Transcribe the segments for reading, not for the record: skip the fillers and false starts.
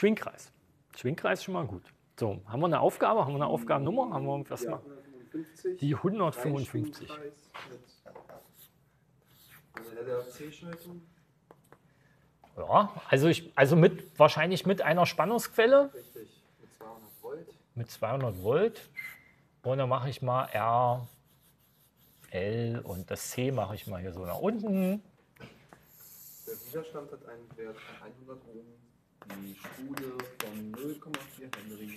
Schwingkreis. Schwingkreis ist schon mal gut. So, haben wir eine Aufgabe? Haben wir eine Aufgabennummer? Haben wir was mal? 155. Die 155. Eine LRC-Schaltung. Ja, wahrscheinlich mit einer Spannungsquelle. Richtig, mit 200 Volt. Mit 200 Volt. Und dann mache ich mal R, L und das C mache ich mal hier so nach unten. Der Widerstand hat einen Wert von 100 Ohm. Die Spule von 0,4 Henry.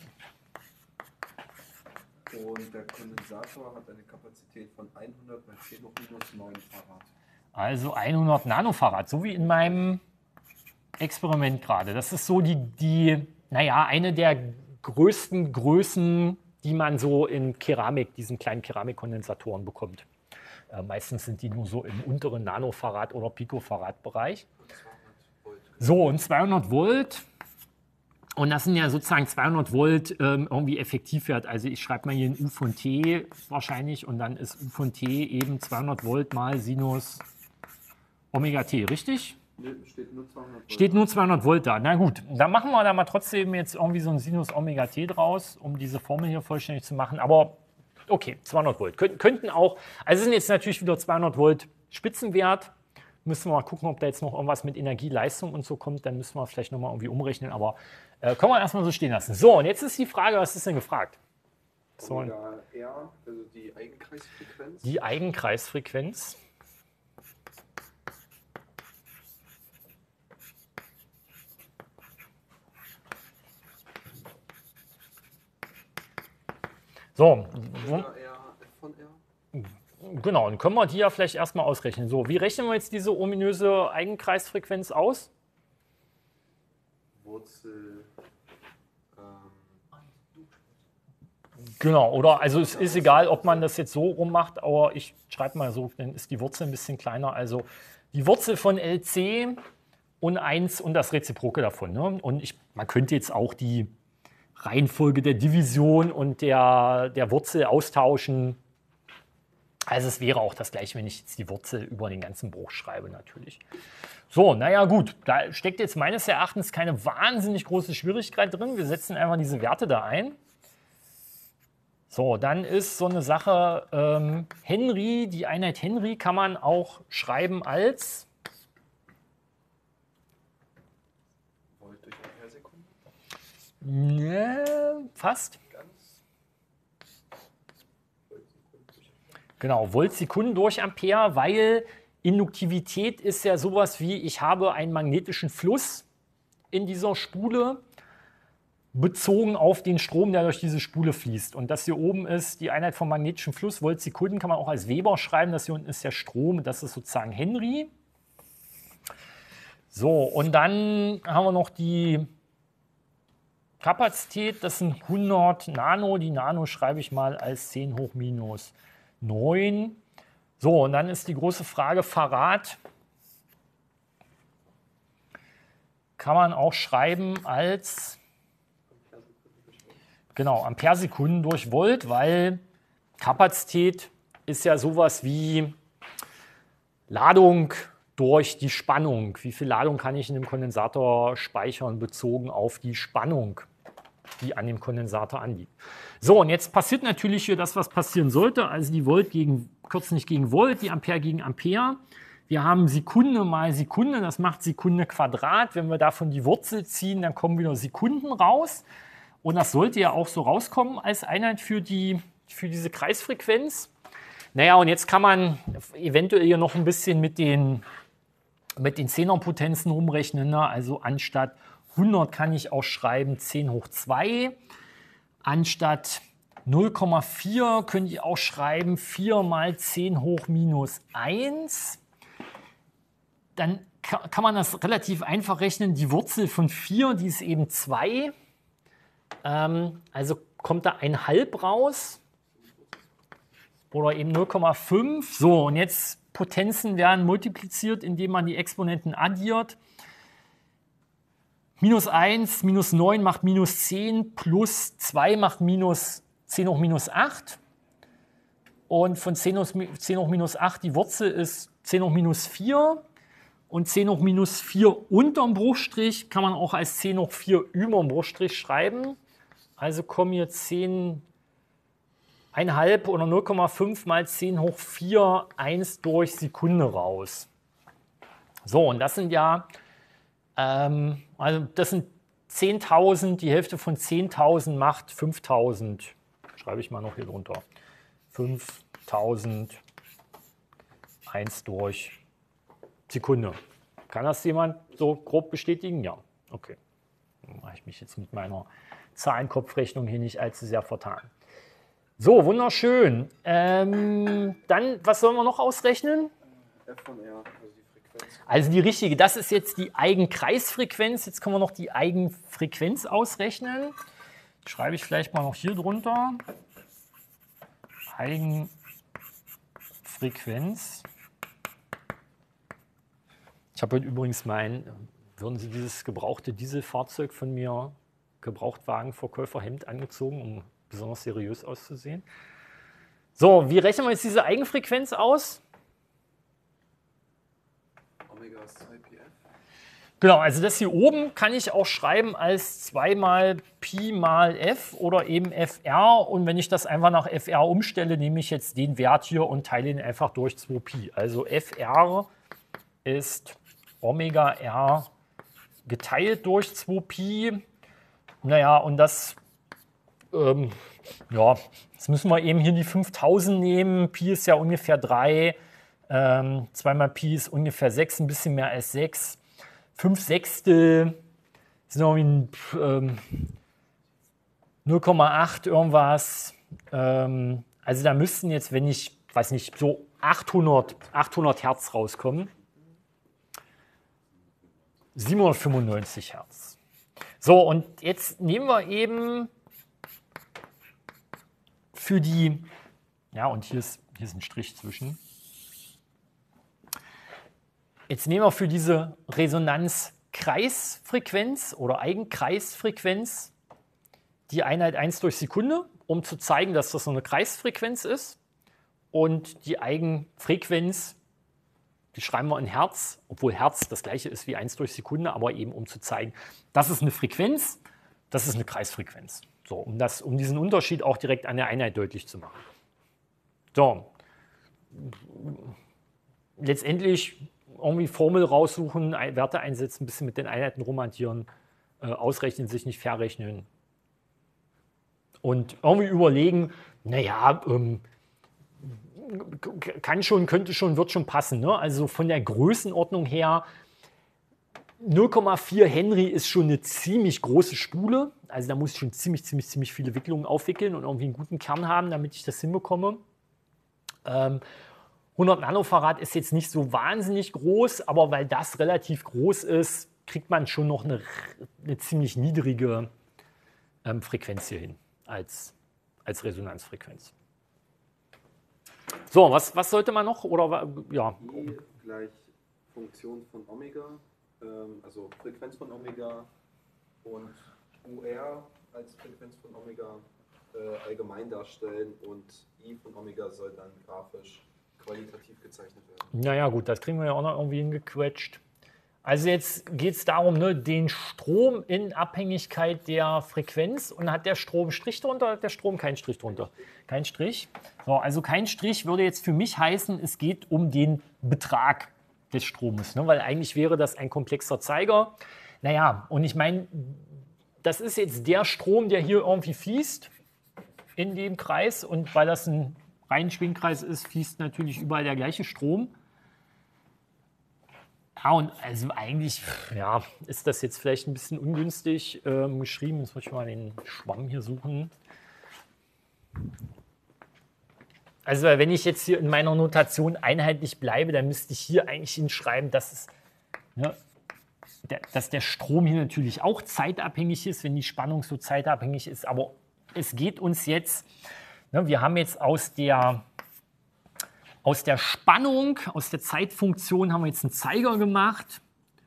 Und der Kondensator hat eine Kapazität von 100 bei 10 hoch minus 9 Farad. Also 100 Nanofarad, so wie in meinem Experiment gerade. Das ist so eine der größten Größen, die man so in Keramik, diesen kleinen Keramikkondensatoren bekommt. Meistens sind die nur so im unteren Nanofarad- oder Picofarad-Bereich. So, und 200 Volt. Und das sind ja sozusagen 200 Volt irgendwie Effektivwert. Also ich schreibe mal hier ein U von T wahrscheinlich und dann ist U von T eben 200 Volt mal Sinus Omega T, richtig? Nee, steht nur 200 Volt. Steht nur 200 Volt da. Na gut, dann machen wir da mal trotzdem jetzt irgendwie so ein Sinus Omega T draus, um diese Formel hier vollständig zu machen. Aber okay, 200 Volt. Könnten auch, also sind jetzt natürlich wieder 200 Volt Spitzenwert. Müssen wir mal gucken, ob da jetzt noch irgendwas mit Energieleistung und so kommt. Dann müssen wir vielleicht nochmal irgendwie umrechnen. Aber können wir erstmal so stehen lassen. So, und jetzt ist die Frage, was ist denn gefragt? So, Omega R, also die Eigenkreisfrequenz. die Eigenkreisfrequenz. So, Omega R, F von R. genau, dann können wir die ja vielleicht erstmal ausrechnen. So, wie rechnen wir jetzt diese ominöse Eigenkreisfrequenz aus? Wurzel. Genau, oder also es ist egal, ob man das jetzt so rum macht, aber ich schreibe mal so, dann ist die Wurzel ein bisschen kleiner. Also die Wurzel von LC und 1 und das Reziproke davon. Ne? Und man könnte jetzt auch die Reihenfolge der Division und der Wurzel austauschen. Also es wäre auch das gleiche, wenn ich jetzt die Wurzel über den ganzen Bruch schreibe natürlich. So, naja gut, da steckt jetzt meines Erachtens keine wahnsinnig große Schwierigkeit drin. Wir setzen einfach diese Werte da ein. So, dann ist so eine Sache, Henry, die Einheit Henry kann man auch schreiben als Volt durch Ampere-Sekunde. ne, fast. Ganz. Genau, Voltsekunden durch Ampere, weil Induktivität ist ja sowas wie, ich habe einen magnetischen Fluss in dieser Spule, bezogen auf den Strom, der durch diese Spule fließt. Und das hier oben ist die Einheit vom magnetischen Fluss. Voltsekunden kann man auch als Weber schreiben. Das hier unten ist der Strom. Das ist sozusagen Henry. So, und dann haben wir noch die Kapazität. Das sind 100 Nano. Die Nano schreibe ich mal als 10 hoch minus 9. So, und dann ist die große Frage, Farad kann man auch schreiben als genau, Amperesekunden durch Volt, weil Kapazität ist ja sowas wie Ladung durch die Spannung. Wie viel Ladung kann ich in dem Kondensator speichern, bezogen auf die Spannung, die an dem Kondensator anliegt. So, und jetzt passiert natürlich hier das, was passieren sollte. Also die Volt kürzt nicht gegen Volt, die Ampere gegen Ampere. Wir haben Sekunde mal Sekunde, das macht Sekunde Quadrat. Wenn wir davon die Wurzel ziehen, dann kommen wieder Sekunden raus. Und das sollte ja auch so rauskommen als Einheit für diese Kreisfrequenz. Naja, und jetzt kann man eventuell hier noch ein bisschen mit den Zehnerpotenzen rumrechnen. Ne? Also anstatt 100 kann ich auch schreiben 10 hoch 2. Anstatt 0,4 könnte ich auch schreiben 4 mal 10 hoch minus 1. Dann kann man das relativ einfach rechnen. Die Wurzel von 4, die ist eben 2. Also kommt da ein Halb raus oder eben 0,5. So, und jetzt Potenzen werden multipliziert, indem man die Exponenten addiert. Minus 1, minus 9 macht minus 10, plus 2 macht minus 10 hoch minus 8. Und von 10 hoch minus 8, die Wurzel ist 10 hoch minus 4. und 10 hoch minus 4 unterm Bruchstrich kann man auch als 10 hoch 4 über dem Bruchstrich schreiben. Also kommen hier 10,5 oder 0,5 mal 10 hoch 4 1 durch Sekunde raus. So, und das sind ja, also das sind 10.000, die Hälfte von 10.000 macht 5.000. Schreibe ich mal noch hier drunter. 5.000 1 durch Sekunde. Kann das jemand so grob bestätigen? Ja, okay. Dann mache ich mich jetzt mit meiner Zahlenkopfrechnung hier nicht allzu sehr vertan. So, wunderschön. Dann, was sollen wir noch ausrechnen? F von R, also die Frequenz. Also die richtige, das ist jetzt die Eigenkreisfrequenz. Jetzt können wir noch die Eigenfrequenz ausrechnen. Schreibe ich vielleicht mal noch hier drunter. Eigenfrequenz. Ich habe heute übrigens würden Sie dieses gebrauchte Dieselfahrzeug von mir, Gebrauchtwagenverkäuferhemd angezogen, um besonders seriös auszusehen. So, wie rechnen wir jetzt diese Eigenfrequenz aus? Omega ist 2πf. Genau, also das hier oben kann ich auch schreiben als 2 mal Pi mal f oder eben fr. Und wenn ich das einfach nach fr umstelle, nehme ich jetzt den Wert hier und teile ihn einfach durch 2pi. Also fr ist Omega r geteilt durch 2pi. Naja, und das, ja, jetzt müssen wir eben hier die 5000 nehmen. Pi ist ja ungefähr 3. 2 mal Pi ist ungefähr 6, ein bisschen mehr als 6. 5 Sechstel sind irgendwie 0,8 irgendwas. Also da müssten jetzt, wenn ich, weiß nicht, so 800 Hertz rauskommen. 795 Hertz. So, und jetzt nehmen wir eben für die, ja, und hier ist ein Strich zwischen. Jetzt nehmen wir für diese Resonanzkreisfrequenz oder Eigenkreisfrequenz die Einheit 1 durch Sekunde, um zu zeigen, dass das so eine Kreisfrequenz ist. Und die Eigenfrequenz, die schreiben wir in Hertz, obwohl Hertz das gleiche ist wie 1 durch Sekunde, aber eben um zu zeigen, das ist eine Frequenz, das ist eine Kreisfrequenz. So, um diesen Unterschied auch direkt an der Einheit deutlich zu machen. So, letztendlich irgendwie Formel raussuchen, Werte einsetzen, ein bisschen mit den Einheiten rumhantieren, ausrechnen, sich nicht verrechnen. Und irgendwie überlegen, naja, könnte schon, wird schon passen. Ne? Also von der Größenordnung her, 0,4 Henry ist schon eine ziemlich große Spule. Also da muss ich schon ziemlich viele Wicklungen aufwickeln und irgendwie einen guten Kern haben, damit ich das hinbekomme. 100 Nanofarad ist jetzt nicht so wahnsinnig groß, aber weil das relativ groß ist, kriegt man schon noch eine ziemlich niedrige Frequenz hier hin als Resonanzfrequenz. So, was sollte man noch? Oder, ja. I gleich Funktion von Omega, also Frequenz von Omega und UR als Frequenz von Omega allgemein darstellen und I von Omega soll dann grafisch qualitativ gezeichnet werden. Naja gut, das kriegen wir ja auch noch irgendwie hingequetscht. Also jetzt geht es darum, ne, den Strom in Abhängigkeit der Frequenz. Und hat der Strom Strich drunter oder hat der Strom keinen Strich drunter? Kein Strich. So, also kein Strich würde jetzt für mich heißen, es geht um den Betrag des Stromes. Ne, weil eigentlich wäre das ein komplexer Zeiger. Naja, und ich meine, das ist jetzt der Strom, der hier irgendwie fließt in dem Kreis. Und weil das ein Reihenschwingkreis ist, fließt natürlich überall der gleiche Strom. Ja, und also eigentlich ja, ist das jetzt vielleicht ein bisschen ungünstig geschrieben. Jetzt muss ich mal den Schwamm hier suchen. Also wenn ich jetzt hier in meiner Notation einheitlich bleibe, dann müsste ich hier eigentlich hinschreiben, dass der Strom hier natürlich auch zeitabhängig ist, wenn die Spannung so zeitabhängig ist. Aber es geht uns jetzt, ne, wir haben jetzt aus der Spannung, aus der Zeitfunktion haben wir jetzt einen Zeiger gemacht.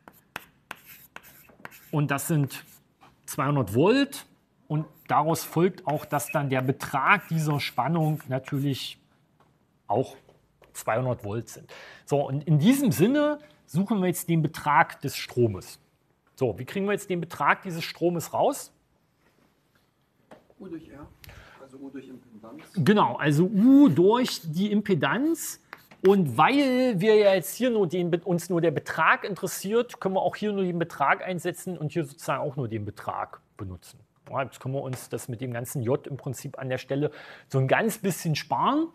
Und das sind 200 Volt. Und daraus folgt auch, dass dann der Betrag dieser Spannung natürlich auch 200 Volt sind. So, und in diesem Sinne suchen wir jetzt den Betrag des Stromes. So, wie kriegen wir jetzt den Betrag dieses Stromes raus? U durch R, also U durch Impedanz. Genau, also U durch die Impedanz. Und weil wir ja jetzt hier uns nur der Betrag interessiert, können wir auch hier nur den Betrag einsetzen und hier sozusagen auch nur den Betrag benutzen. Ja, jetzt können wir uns das mit dem ganzen J im Prinzip an der Stelle so ein ganz bisschen sparen.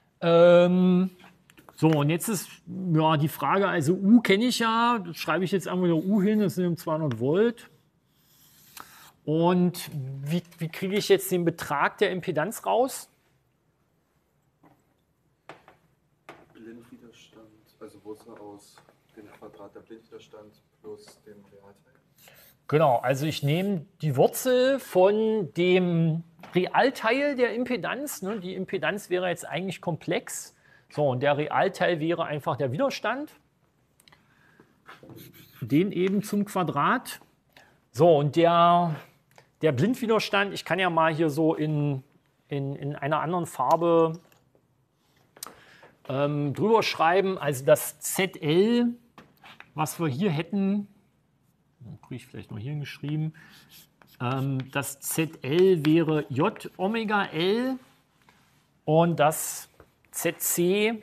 So, und jetzt ist ja die Frage, also U kenne ich ja, das schreibe ich jetzt einfach wieder U hin, das sind 200 Volt. Und wie kriege ich jetzt den Betrag der Impedanz raus? Blindwiderstand, also Wurzel aus dem Quadrat der Blindwiderstand plus dem Realteil. Genau, also ich nehme die Wurzel von dem Realteil der Impedanz. Ne? Die Impedanz wäre jetzt eigentlich komplex. So, und der Realteil wäre einfach der Widerstand. Den eben zum Quadrat. So, und der Blindwiderstand, ich kann ja mal hier so in einer anderen Farbe drüber schreiben. Also das ZL, was wir hier hätten, kriege ich vielleicht noch hier geschrieben, das ZL wäre J Omega L und das ZC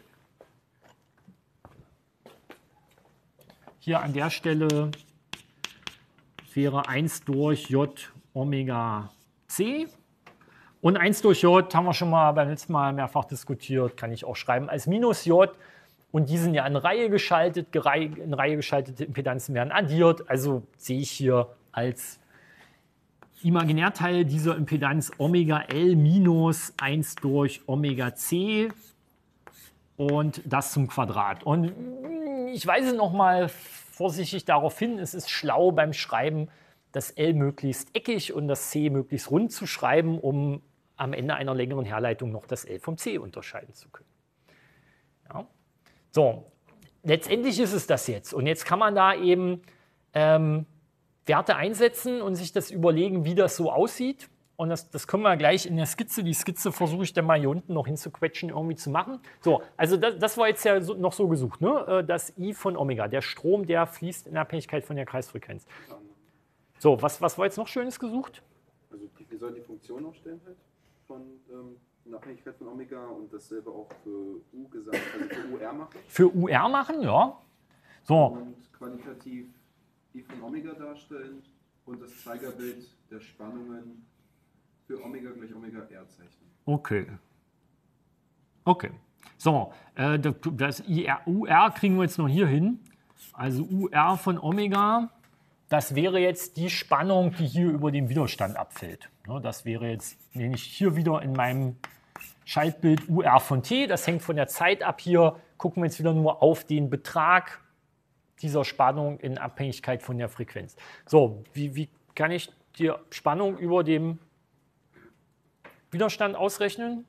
hier an der Stelle wäre 1 durch J Omega C. Und 1 durch J haben wir schon mal beim letzten Mal mehrfach diskutiert, kann ich auch schreiben als minus J. Und die sind ja in Reihe geschaltet, in Reihe geschaltete Impedanzen werden addiert. Also sehe ich hier als Imaginärteil dieser Impedanz Omega L minus 1 durch Omega C und das zum Quadrat. Und ich weise noch mal vorsichtig darauf hin, es ist schlau beim Schreiben, das L möglichst eckig und das C möglichst rund zu schreiben, um am Ende einer längeren Herleitung noch das L vom C unterscheiden zu können. Ja. So, letztendlich ist es das jetzt. Und jetzt kann man da eben Werte einsetzen und sich das überlegen, wie das so aussieht. Und das können wir gleich in der Skizze. Die Skizze versuche ich dann mal hier unten noch hinzuquetschen, irgendwie zu machen. So, also das war jetzt ja noch so gesucht, ne? Das I von Omega, der Strom, der fließt in Abhängigkeit von der Kreisfrequenz. So, was war jetzt noch Schönes gesucht? Also wir sollen die Funktion aufstellen halt von in Abhängigkeit von Omega und dasselbe auch für U gesagt, also für UR machen. Für UR machen, ja. So. Und qualitativ I von Omega darstellen und das Zeigerbild der Spannungen für Omega gleich Omega R zeichnen. Okay. Okay. So, das UR kriegen wir jetzt noch hier hin. Also UR von Omega, das wäre jetzt die Spannung, die hier über den Widerstand abfällt. Das wäre jetzt, nehme ich hier wieder in meinem Schaltbild UR von T. Das hängt von der Zeit ab. Hier gucken wir jetzt wieder nur auf den Betrag dieser Spannung in Abhängigkeit von der Frequenz. So, wie kann ich die Spannung über dem Widerstand ausrechnen?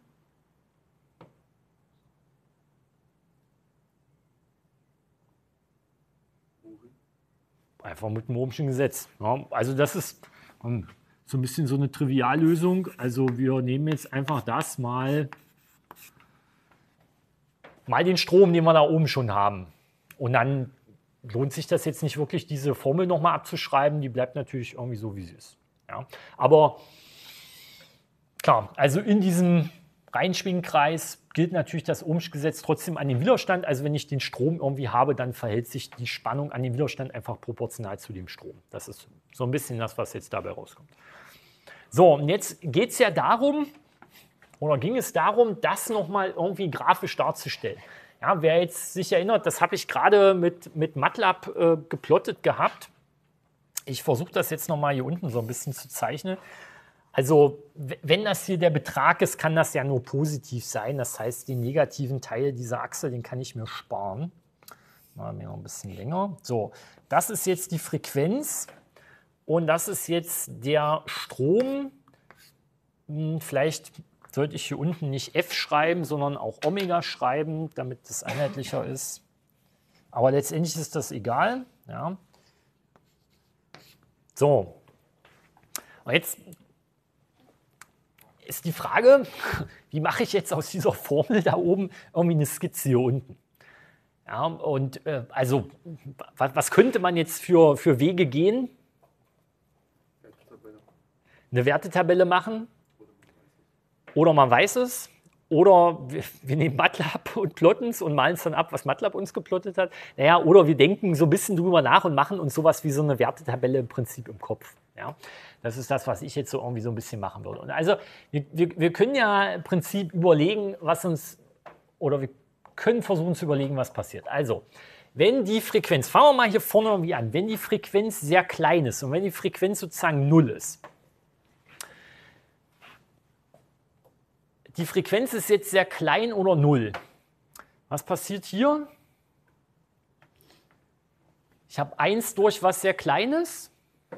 Einfach mit dem Ohmschen Gesetz. Ja, also das ist so ein bisschen so eine Triviallösung. Also wir nehmen jetzt einfach das mal den Strom, den wir da oben schon haben. Und dann lohnt sich das jetzt nicht wirklich, diese Formel nochmal abzuschreiben. Die bleibt natürlich irgendwie so, wie sie ist. Ja, aber klar, also in diesem Reinschwingkreis gilt natürlich das Ohmsche Gesetz trotzdem an den Widerstand. Also wenn ich den Strom irgendwie habe, dann verhält sich die Spannung an den Widerstand einfach proportional zu dem Strom. Das ist so ein bisschen das, was jetzt dabei rauskommt. So, und jetzt geht es ja darum, oder ging es darum, das nochmal irgendwie grafisch darzustellen. Ja, wer jetzt sich erinnert, das habe ich gerade mit MATLAB geplottet gehabt. Ich versuche das jetzt nochmal hier unten so ein bisschen zu zeichnen. Also wenn das hier der Betrag ist, kann das ja nur positiv sein. Das heißt, den negativen Teil dieser Achse, den kann ich mir sparen. Machen wir noch ein bisschen länger. So, das ist jetzt die Frequenz und das ist jetzt der Strom. Vielleicht sollte ich hier unten nicht F schreiben, sondern auch Omega schreiben, damit das einheitlicher ist. Aber letztendlich ist das egal. Ja. So, und jetzt ist die Frage, wie mache ich jetzt aus dieser Formel da oben irgendwie eine Skizze hier unten? Ja, und also, was könnte man jetzt für Wege gehen? Eine Wertetabelle machen. Oder man weiß es. Oder wir nehmen MATLAB und plotten es und malen es dann ab, was MATLAB uns geplottet hat. Naja, oder wir denken so ein bisschen drüber nach und machen uns sowas wie so eine Wertetabelle im Prinzip im Kopf. Ja? Das ist das, was ich jetzt so irgendwie so ein bisschen machen würde. Und also wir können ja im Prinzip überlegen, oder wir können versuchen zu überlegen, was passiert. Also, wenn die Frequenz, fangen wir mal hier vorne irgendwie an, wenn die Frequenz sehr klein ist und wenn die Frequenz sozusagen 0 ist, die Frequenz ist jetzt sehr klein oder 0. Was passiert hier? Ich habe 1 durch was sehr Kleines.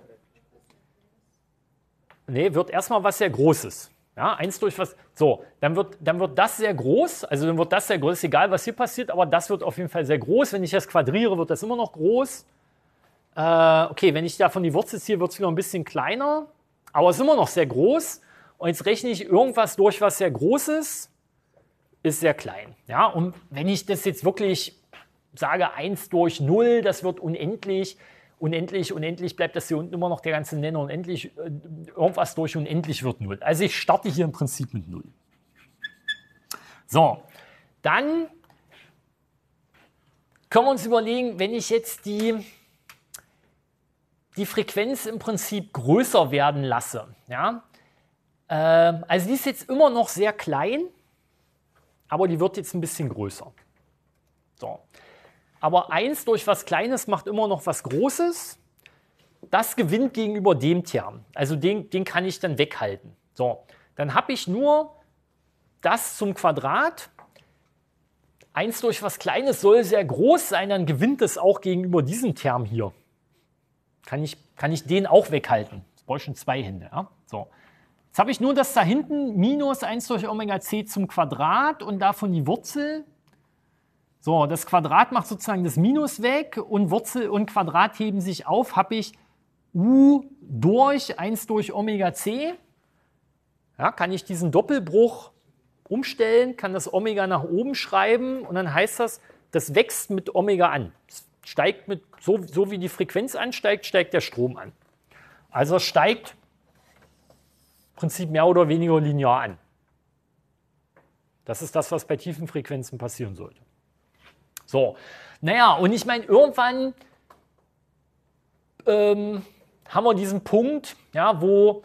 Nee, wird erstmal was sehr Großes. Ja, 1 durch was. So, dann wird das sehr groß. Also dann wird das sehr groß. Ist egal, was hier passiert, aber das wird auf jeden Fall sehr groß. Wenn ich das quadriere, wird das immer noch groß. Okay, wenn ich davon die Wurzel ziehe, wird es wieder ein bisschen kleiner. Aber es ist immer noch sehr groß. Und jetzt rechne ich irgendwas durch, was sehr groß ist sehr klein. Ja? Und wenn ich das jetzt wirklich sage, 1 durch 0, das wird unendlich, unendlich bleibt das hier unten immer noch der ganze Nenner, unendlich, irgendwas durch unendlich wird 0. Also ich starte hier im Prinzip mit 0. So, dann können wir uns überlegen, wenn ich jetzt die Frequenz im Prinzip größer werden lasse, ja, also die ist jetzt immer noch sehr klein, aber die wird jetzt ein bisschen größer. So. Aber 1 durch was Kleines macht immer noch was Großes. Das gewinnt gegenüber dem Term. Also den kann ich dann weghalten. So. Dann habe ich nur das zum Quadrat. 1 durch was Kleines soll sehr groß sein, dann gewinnt es auch gegenüber diesem Term hier. Kann ich den auch weghalten. Jetzt brauche ich schon 2 Hände. Ja? So. Jetzt habe ich nur das da hinten, minus 1 durch Omega c zum Quadrat und davon die Wurzel. So, das Quadrat macht sozusagen das Minus weg und Wurzel und Quadrat heben sich auf. Habe ich u durch 1 durch Omega c. Ja, kann ich diesen Doppelbruch umstellen, kann das Omega nach oben schreiben und dann heißt das wächst mit Omega an. Es steigt mit, so wie die Frequenz ansteigt, steigt der Strom an. Also es steigt im Prinzip mehr oder weniger linear an. Das ist das, was bei tiefen Frequenzen passieren sollte. So, naja, und ich meine, irgendwann haben wir diesen Punkt, ja, wo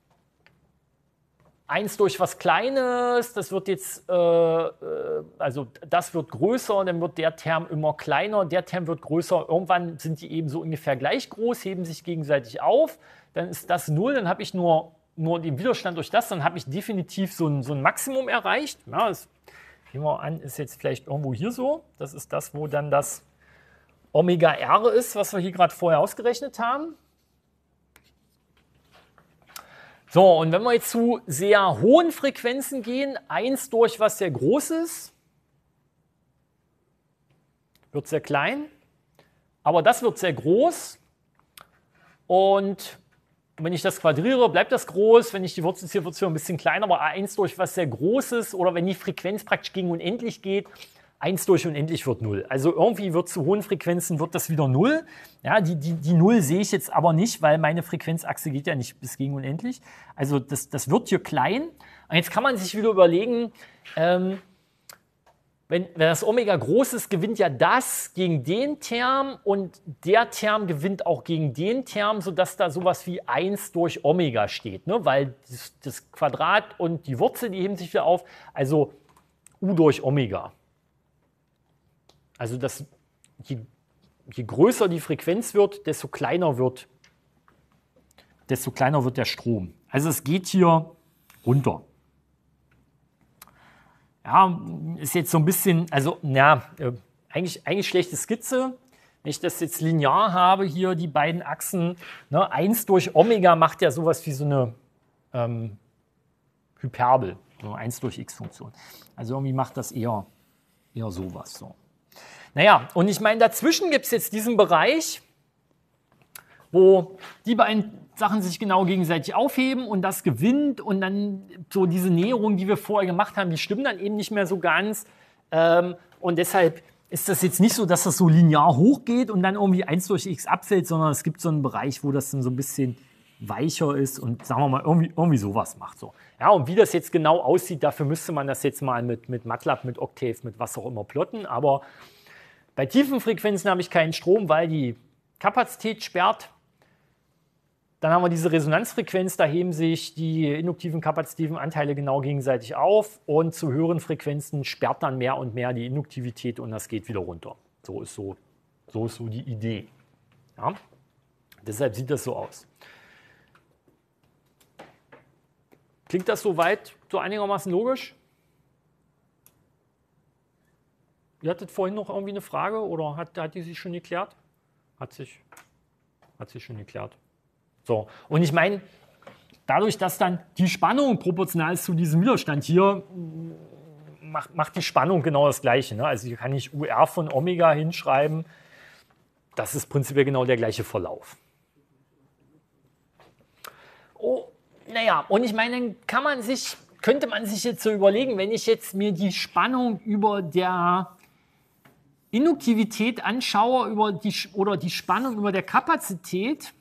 1 durch was Kleines, das wird jetzt, also das wird größer, dann wird der Term immer kleiner, der Term wird größer, irgendwann sind die eben so ungefähr gleich groß, heben sich gegenseitig auf, dann ist das 0, dann habe ich nur den Widerstand durch das, dann habe ich definitiv so ein Maximum erreicht. Ja, das, nehmen wir an, ist jetzt vielleicht irgendwo hier so, das ist das, wo dann das Omega R ist, was wir hier gerade vorher ausgerechnet haben. So, und wenn wir jetzt zu sehr hohen Frequenzen gehen, 1 durch was sehr Großes, wird sehr klein, aber das wird sehr groß. Und wenn ich das quadriere, bleibt das groß. Wenn ich die Wurzel ziehe, wird es ein bisschen kleiner, aber 1 durch was sehr Großes oder wenn die Frequenz praktisch gegen unendlich geht, 1 durch unendlich wird 0. Also irgendwie wird zu hohen Frequenzen wird das wieder 0. Ja, die 0 sehe ich jetzt aber nicht, weil meine Frequenzachse geht ja nicht bis gegen unendlich. Also das wird hier klein. Und jetzt kann man sich wieder überlegen, wenn das Omega groß ist, gewinnt ja das gegen den Term und der Term gewinnt auch gegen den Term, sodass da sowas wie 1 durch Omega steht. Ne? Weil das Quadrat und die Wurzel, die heben sich wieder auf, also U durch Omega. Also je größer die Frequenz wird, desto kleiner wird der Strom. Also es geht hier runter. Ja, ist jetzt so ein bisschen, also ja, eigentlich schlechte Skizze. Wenn ich das jetzt linear habe, hier die beiden Achsen, ne, 1 durch Omega macht ja sowas wie so eine Hyperbel, so 1 durch x-Funktion. Also irgendwie macht das eher sowas. So. Naja, und ich meine, dazwischen gibt es jetzt diesen Bereich, wo die beiden Sachen sich genau gegenseitig aufheben und das gewinnt und dann so diese Näherungen, die wir vorher gemacht haben, die stimmen dann eben nicht mehr so ganz und deshalb ist das jetzt nicht so, dass das so linear hochgeht und dann irgendwie 1 durch x abfällt, sondern es gibt so einen Bereich, wo das dann so ein bisschen weicher ist und sagen wir mal irgendwie sowas macht. So. Ja, und wie das jetzt genau aussieht, dafür müsste man das jetzt mal mit MATLAB, mit Octave, mit was auch immer plotten. Aber bei tiefen Frequenzen habe ich keinen Strom, weil die Kapazität sperrt. Dann haben wir diese Resonanzfrequenz, da heben sich die induktiven, kapazitiven Anteile genau gegenseitig auf und zu höheren Frequenzen sperrt dann mehr und mehr die Induktivität und das geht wieder runter. So ist so die Idee. Ja? Deshalb sieht das so aus. Klingt das soweit so einigermaßen logisch? Ihr hattet vorhin noch irgendwie eine Frage oder hat die sich schon geklärt? Hat sich schon geklärt. So, und ich meine, dadurch, dass dann die Spannung proportional ist zu diesem Widerstand hier, macht die Spannung genau das Gleiche. Ne? Also hier kann ich UR von Omega hinschreiben. Das ist prinzipiell genau der gleiche Verlauf. Oh, naja, und ich meine, dann könnte man sich jetzt so überlegen, wenn ich jetzt mir die Spannung über der Induktivität anschaue oder die Spannung über der Kapazität,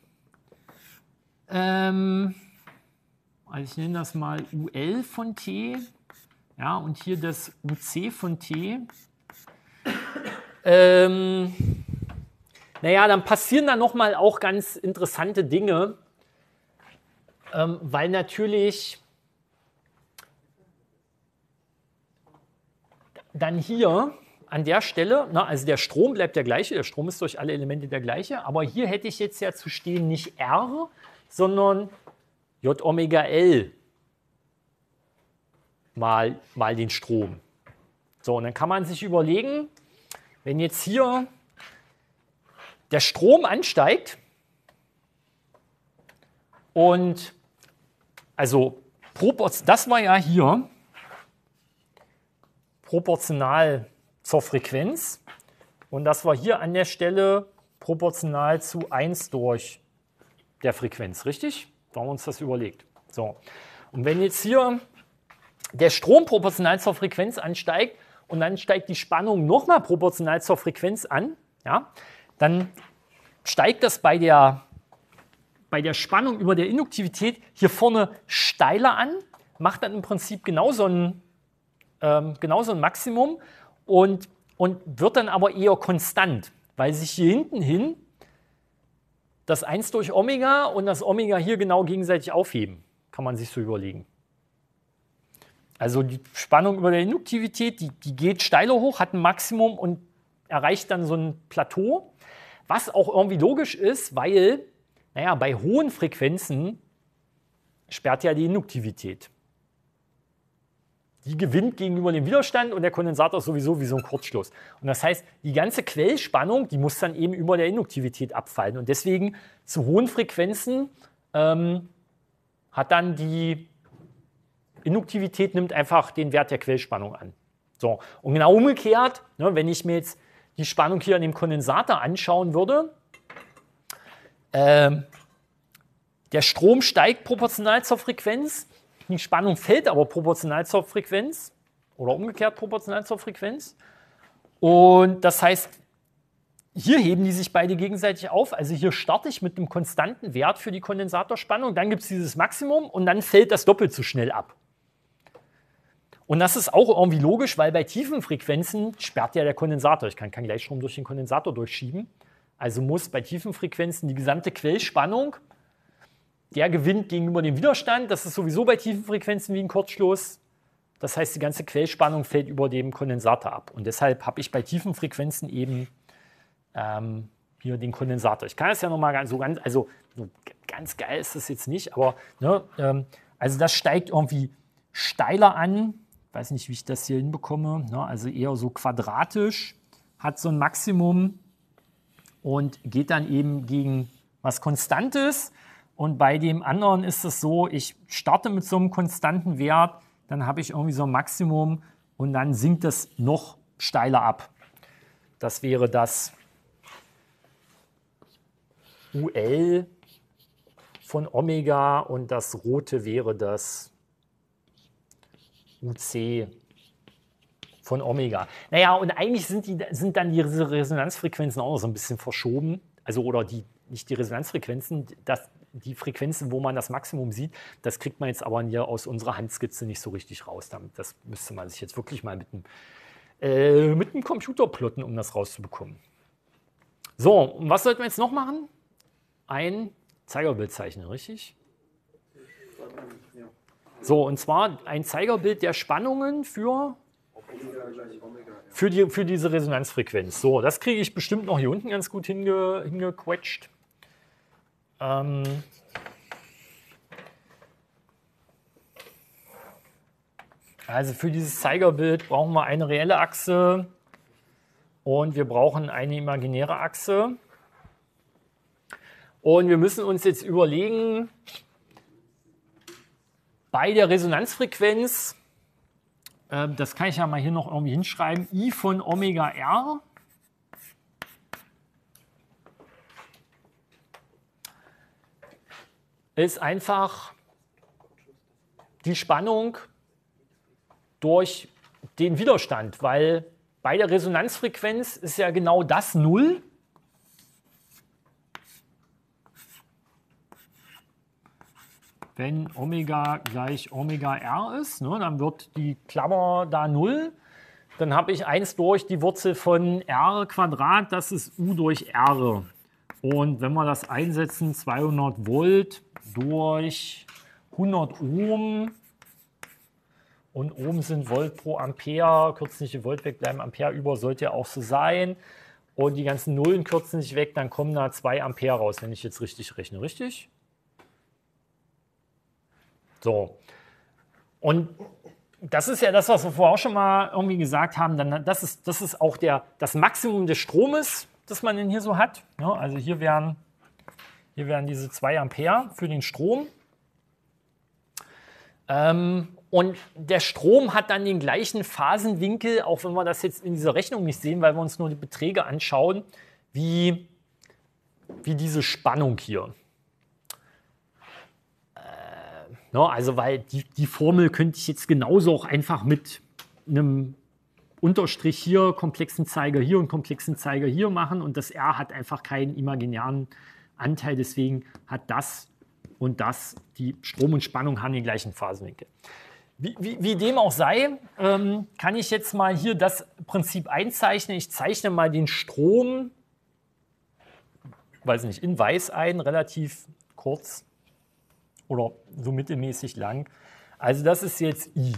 also ich nenne das mal UL von T, ja, und hier das UC von T. Naja, dann passieren da nochmal auch ganz interessante Dinge, weil natürlich dann hier an der Stelle, also der Strom bleibt der gleiche, der Strom ist durch alle Elemente der gleiche, aber hier hätte ich jetzt ja zu stehen nicht R, sondern J Omega L mal den Strom. So, und dann kann man sich überlegen, wenn jetzt hier der Strom ansteigt und also das war ja hier proportional zur Frequenz und das war hier an der Stelle proportional zu 1 durch der Frequenz, richtig? Da haben wir uns das überlegt. So. Und wenn jetzt hier der Strom proportional zur Frequenz ansteigt und dann steigt die Spannung nochmal proportional zur Frequenz an, ja, dann steigt das bei der Spannung über der Induktivität hier vorne steiler an, macht dann im Prinzip genauso ein Maximum und wird dann aber eher konstant, weil sich hier hinten hin das 1 durch Omega und das Omega hier genau gegenseitig aufheben. Kann man sich so überlegen. Also die Spannung über der Induktivität, die geht steiler hoch, hat ein Maximum und erreicht dann so ein Plateau. Was auch irgendwie logisch ist, weil, naja, bei hohen Frequenzen sperrt ja die Induktivität. Die gewinnt gegenüber dem Widerstand und der Kondensator ist sowieso wie so ein Kurzschluss. Und das heißt, die ganze Quellspannung, die muss dann eben über der Induktivität abfallen. Und deswegen zu hohen Frequenzen hat dann die Induktivität nimmt einfach den Wert der Quellspannung an. So. Und genau umgekehrt, ne, wenn ich mir jetzt die Spannung hier an dem Kondensator anschauen würde, der Strom steigt proportional zur Frequenz, die Spannung fällt aber proportional zur Frequenz oder umgekehrt proportional zur Frequenz. Und das heißt, hier heben die sich beide gegenseitig auf. Also hier starte ich mit einem konstanten Wert für die Kondensatorspannung, dann gibt es dieses Maximum und dann fällt das doppelt so schnell ab. Und das ist auch irgendwie logisch, weil bei tiefen Frequenzen sperrt ja der Kondensator. Ich kann keinen Gleichstrom durch den Kondensator durchschieben. Also muss bei tiefen Frequenzen die gesamte Quellspannung, der gewinnt gegenüber dem Widerstand. Das ist sowieso bei tiefen Frequenzen wie ein Kurzschluss. Das heißt, die ganze Quellspannung fällt über dem Kondensator ab. Und deshalb habe ich bei tiefen Frequenzen eben hier den Kondensator. Ich kann das ja nochmal ganz geil ist das jetzt nicht, aber ne, also das steigt irgendwie steiler an. Ich weiß nicht, wie ich das hier hinbekomme. Ne, also eher so quadratisch, hat so ein Maximum und geht dann eben gegen was Konstantes. Und bei dem anderen ist es so, ich starte mit so einem konstanten Wert, dann habe ich irgendwie so ein Maximum und dann sinkt das noch steiler ab. Das wäre das UL von Omega und das rote wäre das UC von Omega. Naja, und eigentlich sind dann diese Resonanzfrequenzen auch noch so ein bisschen verschoben. Also, oder nicht die Resonanzfrequenzen, die Frequenzen, wo man das Maximum sieht, das kriegt man jetzt aber hier aus unserer Handskizze nicht so richtig raus. Das müsste man sich jetzt wirklich mal mit einem Computer plotten, um das rauszubekommen. So, und was sollten wir jetzt noch machen? Ein Zeigerbild zeichnen, richtig? So, und zwar ein Zeigerbild der Spannungen für diese Resonanzfrequenz. So, das kriege ich bestimmt noch hier unten ganz gut hingequetscht. Also für dieses Zeigerbild brauchen wir eine reelle Achse und wir brauchen eine imaginäre Achse. Und wir müssen uns jetzt überlegen, bei der Resonanzfrequenz, das kann ich ja mal hier noch irgendwie hinschreiben, I von Omega R ist einfach die Spannung durch den Widerstand, weil bei der Resonanzfrequenz ist ja genau das 0. Wenn Omega gleich Omega R ist, ne, dann wird die Klammer da 0. Dann habe ich 1 durch die Wurzel von R², das ist U durch R. Und wenn wir das einsetzen, 200 Volt durch 100 Ohm. Und Ohm sind Volt pro Ampere, kürzen sich die Volt weg, bleiben Ampere über, sollte ja auch so sein. Und die ganzen Nullen kürzen sich weg, dann kommen da 2 Ampere raus, wenn ich jetzt richtig rechne, richtig? So. Und das ist ja das, was wir vorher auch schon mal irgendwie gesagt haben. Das ist auch das Maximum des Stromes, das man denn hier so hat. Ja, also hier wären diese 2 Ampere für den Strom. Und der Strom hat dann den gleichen Phasenwinkel, auch wenn wir das jetzt in dieser Rechnung nicht sehen, weil wir uns nur die Beträge anschauen, wie diese Spannung hier. Also weil die Formel könnte ich jetzt genauso auch einfach mit einem Unterstrich hier, komplexen Zeiger hier und komplexen Zeiger hier machen und das R hat einfach keinen imaginären Anteil, deswegen hat das und das, die Strom und Spannung haben den gleichen Phasenwinkel. Wie dem auch sei, kann ich jetzt mal hier das Prinzip einzeichnen. Ich zeichne mal den Strom, weiß nicht, in weiß ein, relativ kurz oder so mittelmäßig lang. Also das ist jetzt I.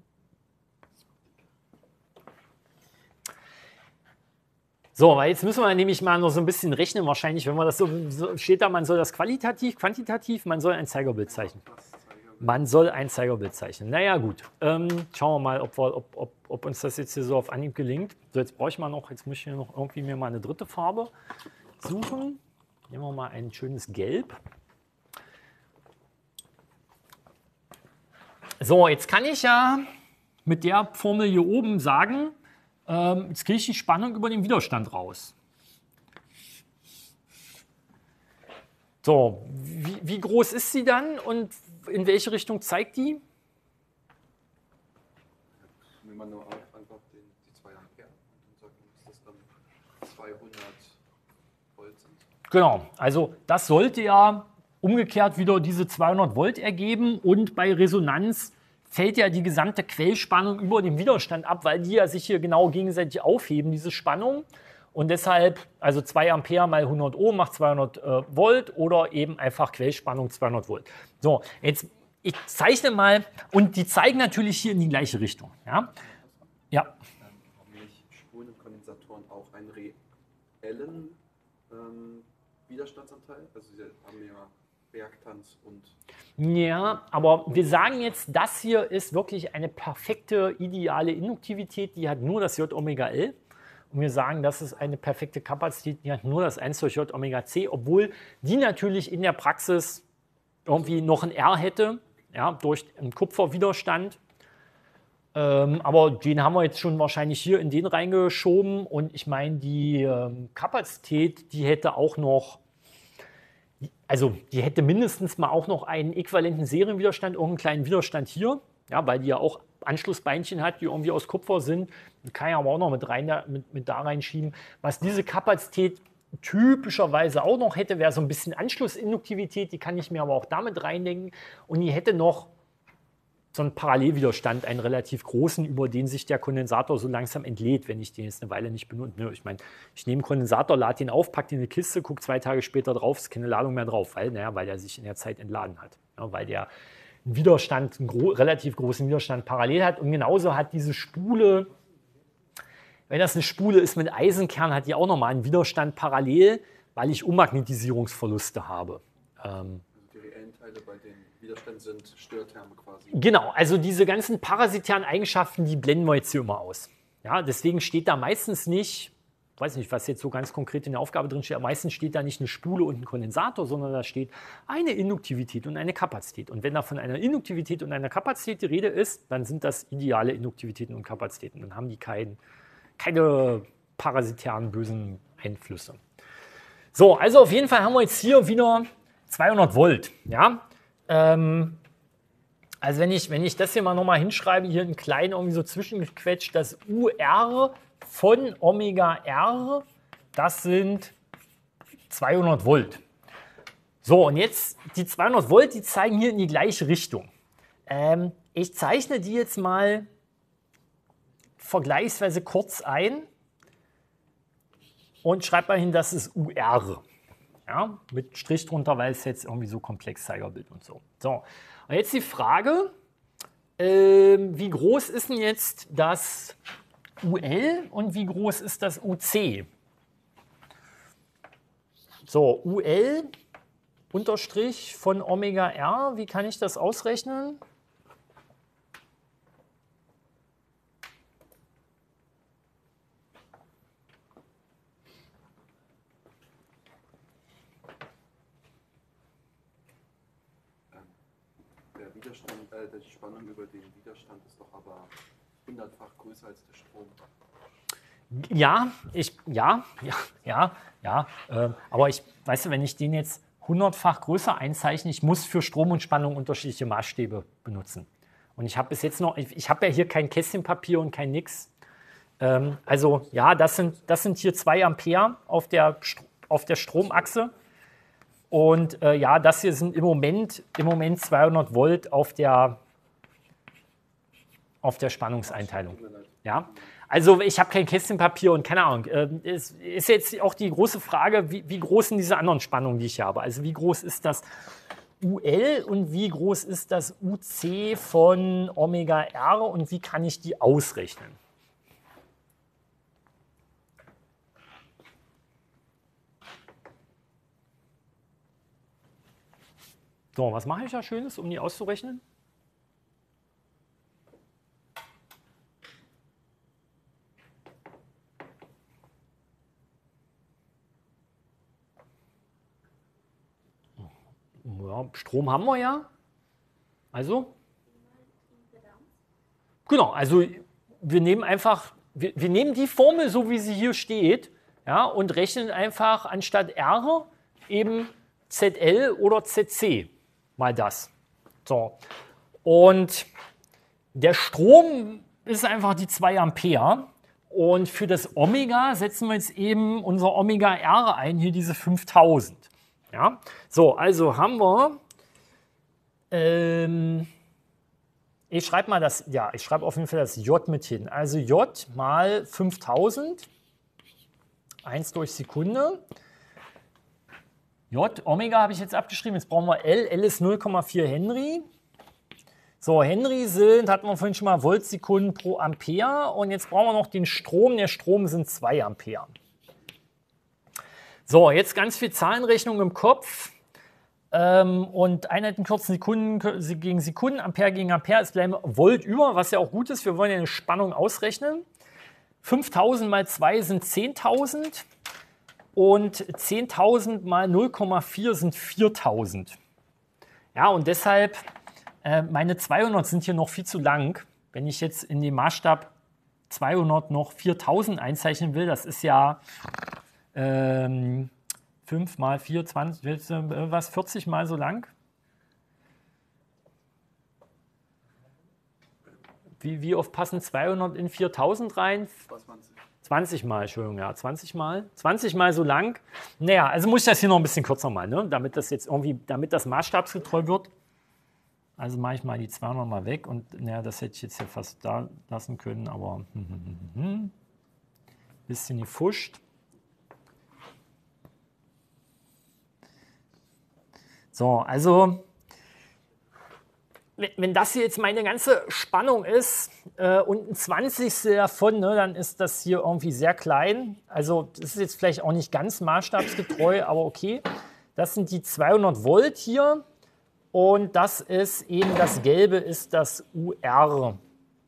So, weil jetzt müssen wir nämlich mal noch so ein bisschen rechnen, wahrscheinlich, wenn man das so steht da, man soll das quantitativ, man soll ein Zeigerbild zeichnen. Man soll ein Zeigerbild zeichnen. Naja, gut. Schauen wir mal, ob uns das jetzt hier so auf Anhieb gelingt. So, jetzt brauche ich mal noch, jetzt muss ich hier noch irgendwie mir mal eine dritte Farbe suchen. Nehmen wir mal ein schönes Gelb. So, jetzt kann ich ja mit der Formel hier oben sagen, jetzt kriege ich die Spannung über den Widerstand raus. So, wie groß ist sie dann und in welche Richtung zeigt die? Wenn man nur einfach die 2 Ampere und dann sagt man, dass das dann 200 Volt sind. Genau, also das sollte ja umgekehrt wieder diese 200 Volt ergeben und bei Resonanz fällt ja die gesamte Quellspannung über den Widerstand ab, weil die ja sich hier genau gegenseitig aufheben, diese Spannung. Und deshalb, also 2 Ampere mal 100 Ohm macht 200 Volt oder eben einfach Quellspannung 200 Volt. So, jetzt, ich zeichne mal und die zeigen natürlich hier in die gleiche Richtung. Ja. Haben nämlich Spulen und Kondensatoren auch einen reellen Widerstandsanteil? Also sie haben ja Reaktanz und... Ja, aber wir sagen jetzt, das hier ist wirklich eine perfekte, ideale Induktivität, die hat nur das J Omega L. Und wir sagen, das ist eine perfekte Kapazität, die hat nur das 1 durch J Omega C, obwohl die natürlich in der Praxis irgendwie noch ein R hätte, ja, durch einen Kupferwiderstand. Aber den haben wir jetzt schon wahrscheinlich hier in den reingeschoben. Und ich meine, die Kapazität, die hätte auch noch, also die hätte mindestens mal auch noch einen äquivalenten Serienwiderstand, irgendeinen kleinen Widerstand hier. Ja, weil die ja auch Anschlussbeinchen hat, die irgendwie aus Kupfer sind. Die kann ich aber auch noch mit da reinschieben. Was diese Kapazität typischerweise auch noch hätte, wäre so ein bisschen Anschlussinduktivität. Die kann ich mir aber auch damit reindenken. Und die hätte noch so einen Parallelwiderstand, einen relativ großen, über den sich der Kondensator so langsam entlädt, wenn ich den jetzt eine Weile nicht benutze. Ich meine, ich nehme einen Kondensator, lade ihn auf, packe ihn in eine Kiste, gucke 2 Tage später drauf, ist keine Ladung mehr drauf, weil er sich in der Zeit entladen hat. Ja, weil der einen Widerstand, einen relativ großen Widerstand parallel hat. Und genauso hat diese Spule, wenn das eine Spule ist mit Eisenkern, hat die auch nochmal einen Widerstand parallel, weil ich Ummagnetisierungsverluste habe. Die reellen Teile bei den Widerständen sind Störterme quasi. Genau, also diese ganzen parasitären Eigenschaften, die blenden wir jetzt hier immer aus. Ja, deswegen steht da meistens nicht, ich weiß nicht, was jetzt so ganz konkret in der Aufgabe drin steht, aber meistens steht da nicht eine Spule und ein Kondensator, sondern da steht eine Induktivität und eine Kapazität. Und wenn da von einer Induktivität und einer Kapazität die Rede ist, dann sind das ideale Induktivitäten und Kapazitäten. Dann haben die keine parasitären bösen Einflüsse. So, also auf jeden Fall haben wir jetzt hier wieder 200 Volt. Ja? Also wenn ich das hier mal nochmal hinschreibe, hier ein klein irgendwie so zwischengequetscht, das UR von Omega R, das sind 200 Volt. So, und jetzt die 200 Volt, die zeigen hier in die gleiche Richtung. Ich zeichne die jetzt mal vergleichsweise kurz ein und schreibe mal hin, das ist UR. Ja, mit Strich drunter, weil es jetzt irgendwie so komplex Zeigerbild und so. So, und jetzt die Frage, wie groß ist denn jetzt das UL und wie groß ist das UC? So, UL Unterstrich von Omega R, wie kann ich das ausrechnen? Die Spannung über den Widerstand ist doch aber 100-fach größer als der Strom. Aber weißt du, wenn ich den jetzt 100-fach größer einzeichne, ich muss für Strom und Spannung unterschiedliche Maßstäbe benutzen. Und ich habe bis jetzt noch, ich habe ja hier kein Kästchenpapier und kein nix. Also ja, das sind hier 2 Ampere auf der Stromachse. Und ja, das hier sind im Moment 200 Volt auf der Spannungseinteilung. Ja? Also ich habe kein Kästchenpapier und keine Ahnung. Es ist jetzt auch die große Frage, wie groß sind diese anderen Spannungen, die ich habe? Also wie groß ist das UL und wie groß ist das UC von Omega R und wie kann ich die ausrechnen? So, was mache ich da Schönes, um die auszurechnen? Ja, Strom haben wir ja. Also? Genau, also wir nehmen einfach, wir nehmen die Formel, so wie sie hier steht, ja, und rechnen einfach anstatt R eben ZL oder ZC mal das. So. Und der Strom ist einfach die 2 Ampere. Und für das Omega setzen wir jetzt eben unser Omega R ein, hier diese 5000. Ja? So, also haben wir, ich schreibe mal das, ja, ich schreibe auf jeden Fall das J mit hin. Also J mal 5000, 1 durch Sekunde. J, Omega habe ich jetzt abgeschrieben, jetzt brauchen wir L. L ist 0,4 Henry. So, Henry hatten wir vorhin schon mal Voltsekunden pro Ampere. Und jetzt brauchen wir noch den Strom. Der Strom sind 2 Ampere. So, jetzt ganz viel Zahlenrechnung im Kopf. Und Einheiten kürzen Sekunden gegen Sekunden, Ampere gegen Ampere. Es bleiben Volt über, was ja auch gut ist. Wir wollen ja eine Spannung ausrechnen. 5000 mal 2 sind 10.000. Und 10.000 mal 0,4 sind 4.000. Ja, und deshalb, meine 200 sind hier noch viel zu lang. Wenn ich jetzt in dem Maßstab 200 noch 4.000 einzeichnen will, das ist ja 5 mal 4, 20, was, 40 mal so lang? Wie oft passen 200 in 4000 rein? 20. 20 Mal, Entschuldigung, ja, 20 Mal. 20 Mal so lang. Naja, also muss ich das hier noch ein bisschen kürzer machen, ne? Damit das jetzt irgendwie, damit das maßstabsgetreu wird. Also mache ich mal die 200 mal weg und naja, das hätte ich jetzt hier fast da lassen können, aber bisschen gefuscht. So, also wenn das hier jetzt meine ganze Spannung ist und ein 20. davon, ne, dann ist das hier irgendwie sehr klein. Also das ist jetzt vielleicht auch nicht ganz maßstabsgetreu, aber okay. Das sind die 200 Volt hier und das ist eben das Gelbe, ist das UR.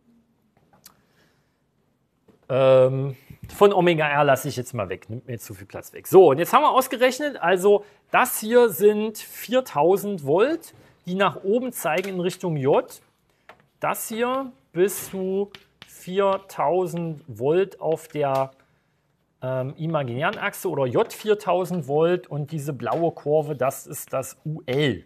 Von Omega R lasse ich jetzt mal weg, nimmt mir jetzt zu viel Platz weg. So, und jetzt haben wir ausgerechnet, also das hier sind 4000 Volt, die nach oben zeigen in Richtung J. Das hier bis zu 4000 Volt auf der imaginären Achse oder J 4000 Volt und diese blaue Kurve, das ist das UL.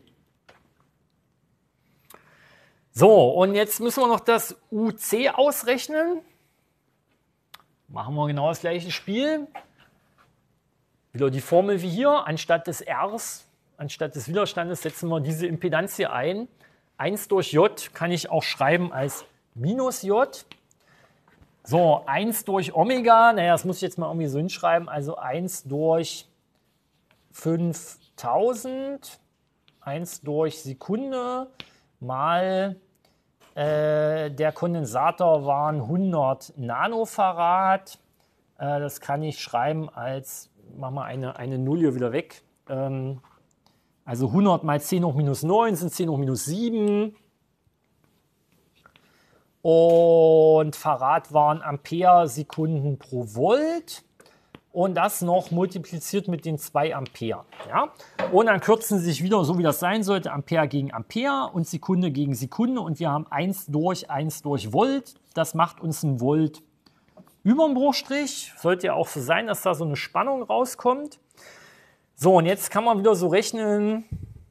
So, und jetzt müssen wir noch das UC ausrechnen. Machen wir genau das gleiche Spiel. Wieder die Formel wie hier. Anstatt des Rs, anstatt des Widerstandes setzen wir diese Impedanz hier ein. 1 durch J kann ich auch schreiben als minus J. So, 1 durch Omega, naja, das muss ich jetzt mal irgendwie so hinschreiben. Also 1 durch 5000, 1 durch Sekunde mal der Kondensator waren 100 Nanofarad. Das kann ich schreiben als, machen wir eine Null hier wieder weg. Also 100 mal 10 hoch minus 9 sind 10 hoch minus 7. Und Farad waren Ampere Sekunden pro Volt. Und das noch multipliziert mit den 2 Ampere. Ja? Und dann kürzen sie sich wieder, so wie das sein sollte, Ampere gegen Ampere und Sekunde gegen Sekunde. Und wir haben 1 durch Volt. Das macht uns ein Volt über dem Bruchstrich. Sollte ja auch so sein, dass da so eine Spannung rauskommt. So, und jetzt kann man wieder so rechnen.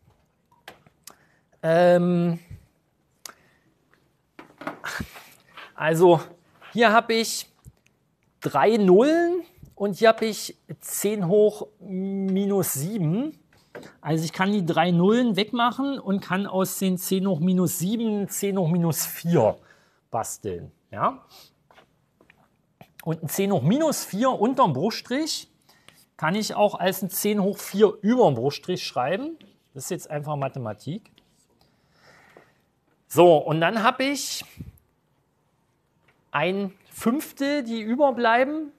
Also hier habe ich 3 Nullen. Und hier habe ich 10 hoch minus 7. Also ich kann die 3 Nullen wegmachen und kann aus den 10 hoch minus 7 10 hoch minus 4 basteln. Ja? Und ein 10 hoch minus 4 unterm Bruchstrich kann ich auch als ein 10 hoch 4 überm Bruchstrich schreiben. Das ist jetzt einfach Mathematik. So, und dann habe ich ein Fünftel, die überbleiben,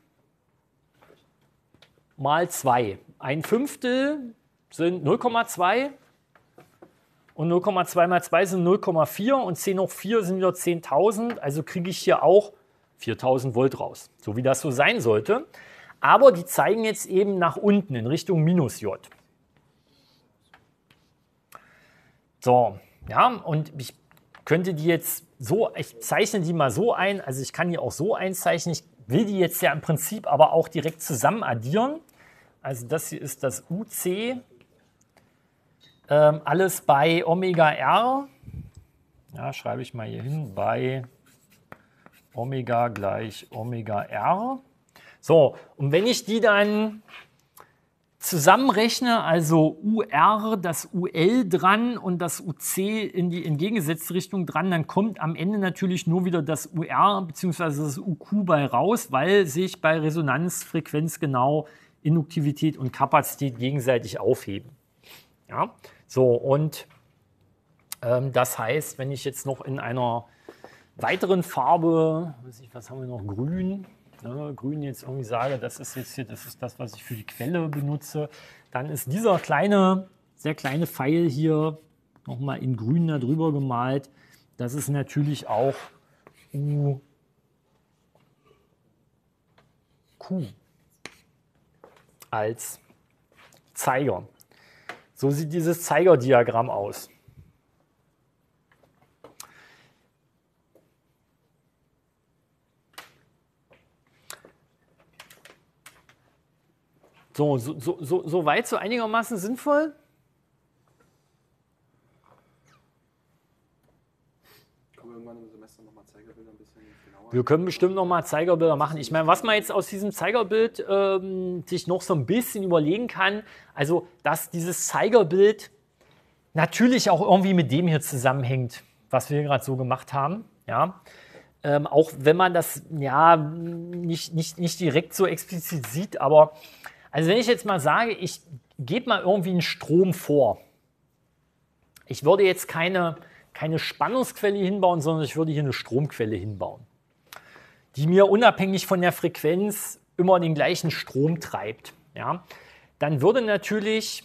mal 2. Ein Fünftel sind 0,2 und 0,2 mal 2 sind 0,4 und 10 hoch 4 sind wieder 10.000. Also kriege ich hier auch 4.000 Volt raus, so wie das so sein sollte. Aber die zeigen jetzt eben nach unten in Richtung minus J. So, ja, und ich könnte die jetzt so, ich zeichne die mal so ein, also ich kann die auch so einzeichnen. Ich will die jetzt ja im Prinzip aber auch direkt zusammen addieren. Also das hier ist das UC, alles bei Omega R. Ja, schreibe ich mal hier hin, bei Omega gleich Omega R. So, und wenn ich die dann zusammenrechne, also UR, das UL dran und das UC in die entgegengesetzte Richtung dran, dann kommt am Ende natürlich nur wieder das UR bzw. das UQ bei raus, weil sich bei Resonanz, Frequenz genau Induktivität und Kapazität gegenseitig aufheben. Ja? So, und das heißt, wenn ich jetzt noch in einer weiteren Farbe, was haben wir noch, grün, grün jetzt irgendwie sage, das ist jetzt hier, das ist das, was ich für die Quelle benutze, dann ist dieser kleine, sehr kleine Pfeil hier nochmal in grün da drüber gemalt. Das ist natürlich auch UQ als Zeiger. So sieht dieses Zeigerdiagramm aus. So weit, so einigermaßen sinnvoll. Kommen wir irgendwann im Semester nochmal Zeigerbilder ein bisschen genauer? Wir können bestimmt nochmal Zeigerbilder machen. Ich meine, was man jetzt aus diesem Zeigerbild sich noch so ein bisschen überlegen kann, also dass dieses Zeigerbild natürlich auch irgendwie mit dem hier zusammenhängt, was wir gerade so gemacht haben. Ja? Auch wenn man das ja nicht direkt so explizit sieht, aber also wenn ich jetzt mal sage, ich gebe mal irgendwie einen Strom vor. Ich würde jetzt keine Spannungsquelle hinbauen, sondern ich würde hier eine Stromquelle hinbauen, die mir unabhängig von der Frequenz immer den gleichen Strom treibt. Ja? Dann würde natürlich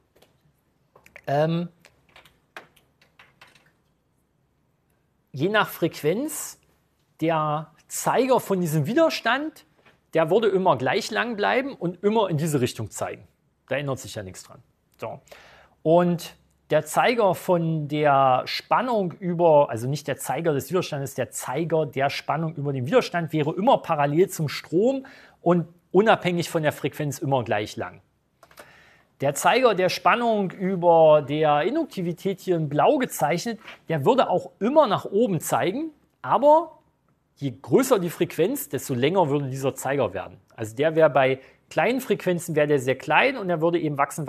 je nach Frequenz der Zeiger von diesem Widerstand, der würde immer gleich lang bleiben und immer in diese Richtung zeigen. Da ändert sich ja nichts dran. So. Und der Zeiger von der Spannung über, also nicht der Zeiger des Widerstandes, der Zeiger der Spannung über den Widerstand wäre immer parallel zum Strom und unabhängig von der Frequenz immer gleich lang. Der Zeiger der Spannung über der Induktivität, hier in blau gezeichnet, der würde auch immer nach oben zeigen, aber je größer die Frequenz, desto länger würde dieser Zeiger werden. Also der wäre bei kleinen Frequenzen wäre der sehr klein und er würde eben wachsen.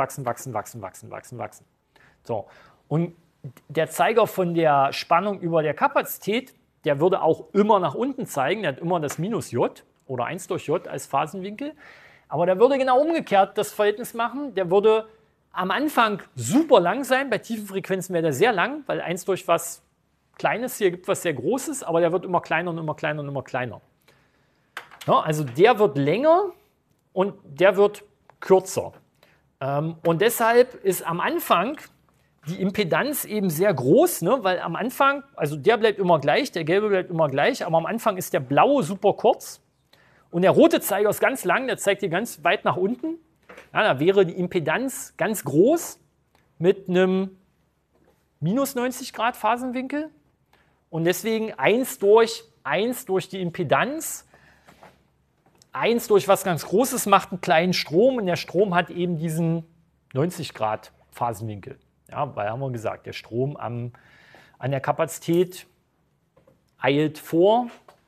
So. Und der Zeiger von der Spannung über der Kapazität, der würde auch immer nach unten zeigen, der hat immer das Minus J oder 1 durch J als Phasenwinkel. Aber der würde genau umgekehrt das Verhältnis machen. Der würde am Anfang super lang sein, bei tiefen Frequenzen wäre der sehr lang, weil 1 durch was Kleines hier gibt was sehr Großes, aber der wird immer kleiner und immer kleiner und immer kleiner. Ja, also der wird länger und der wird kürzer. Und deshalb ist am Anfang die Impedanz eben sehr groß, ne? Weil am Anfang, also der bleibt immer gleich, der gelbe bleibt immer gleich, aber am Anfang ist der blaue super kurz und der rote Zeiger ist ganz lang, der zeigt hier ganz weit nach unten. Ja, da wäre die Impedanz ganz groß mit einem minus 90 Grad Phasenwinkel und deswegen 1 durch die Impedanz, 1 durch was ganz Großes macht einen kleinen Strom und der Strom hat eben diesen 90 Grad Phasenwinkel. Ja, weil haben wir gesagt, der Strom an der Kapazität eilt vor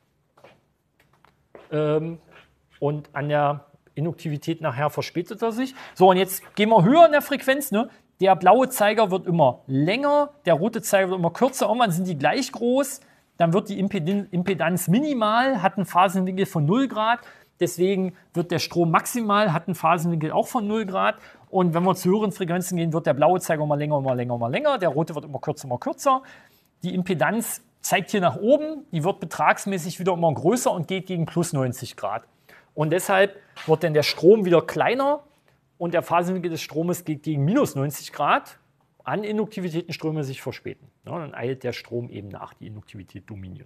und an der Induktivität nachher verspätet er sich. So, und jetzt gehen wir höher in der Frequenz. Ne? Der blaue Zeiger wird immer länger, der rote Zeiger wird immer kürzer. Irgendwann sind die gleich groß. Dann wird die Impedanz minimal, hat einen Phasenwinkel von 0 Grad. Deswegen wird der Strom maximal, hat einen Phasenwinkel auch von 0 Grad. Und wenn wir zu höheren Frequenzen gehen, wird der blaue Zeiger immer länger, immer länger, immer länger. Der rote wird immer kürzer, immer kürzer. Die Impedanz zeigt hier nach oben. Die wird betragsmäßig wieder immer größer und geht gegen plus 90 Grad. Und deshalb wird dann der Strom wieder kleiner und der Phasenwinkel des Stromes geht gegen minus 90 Grad. An Induktivitätenströme sich verspäten. Ja, dann eilt der Strom eben nach, die Induktivität dominiert.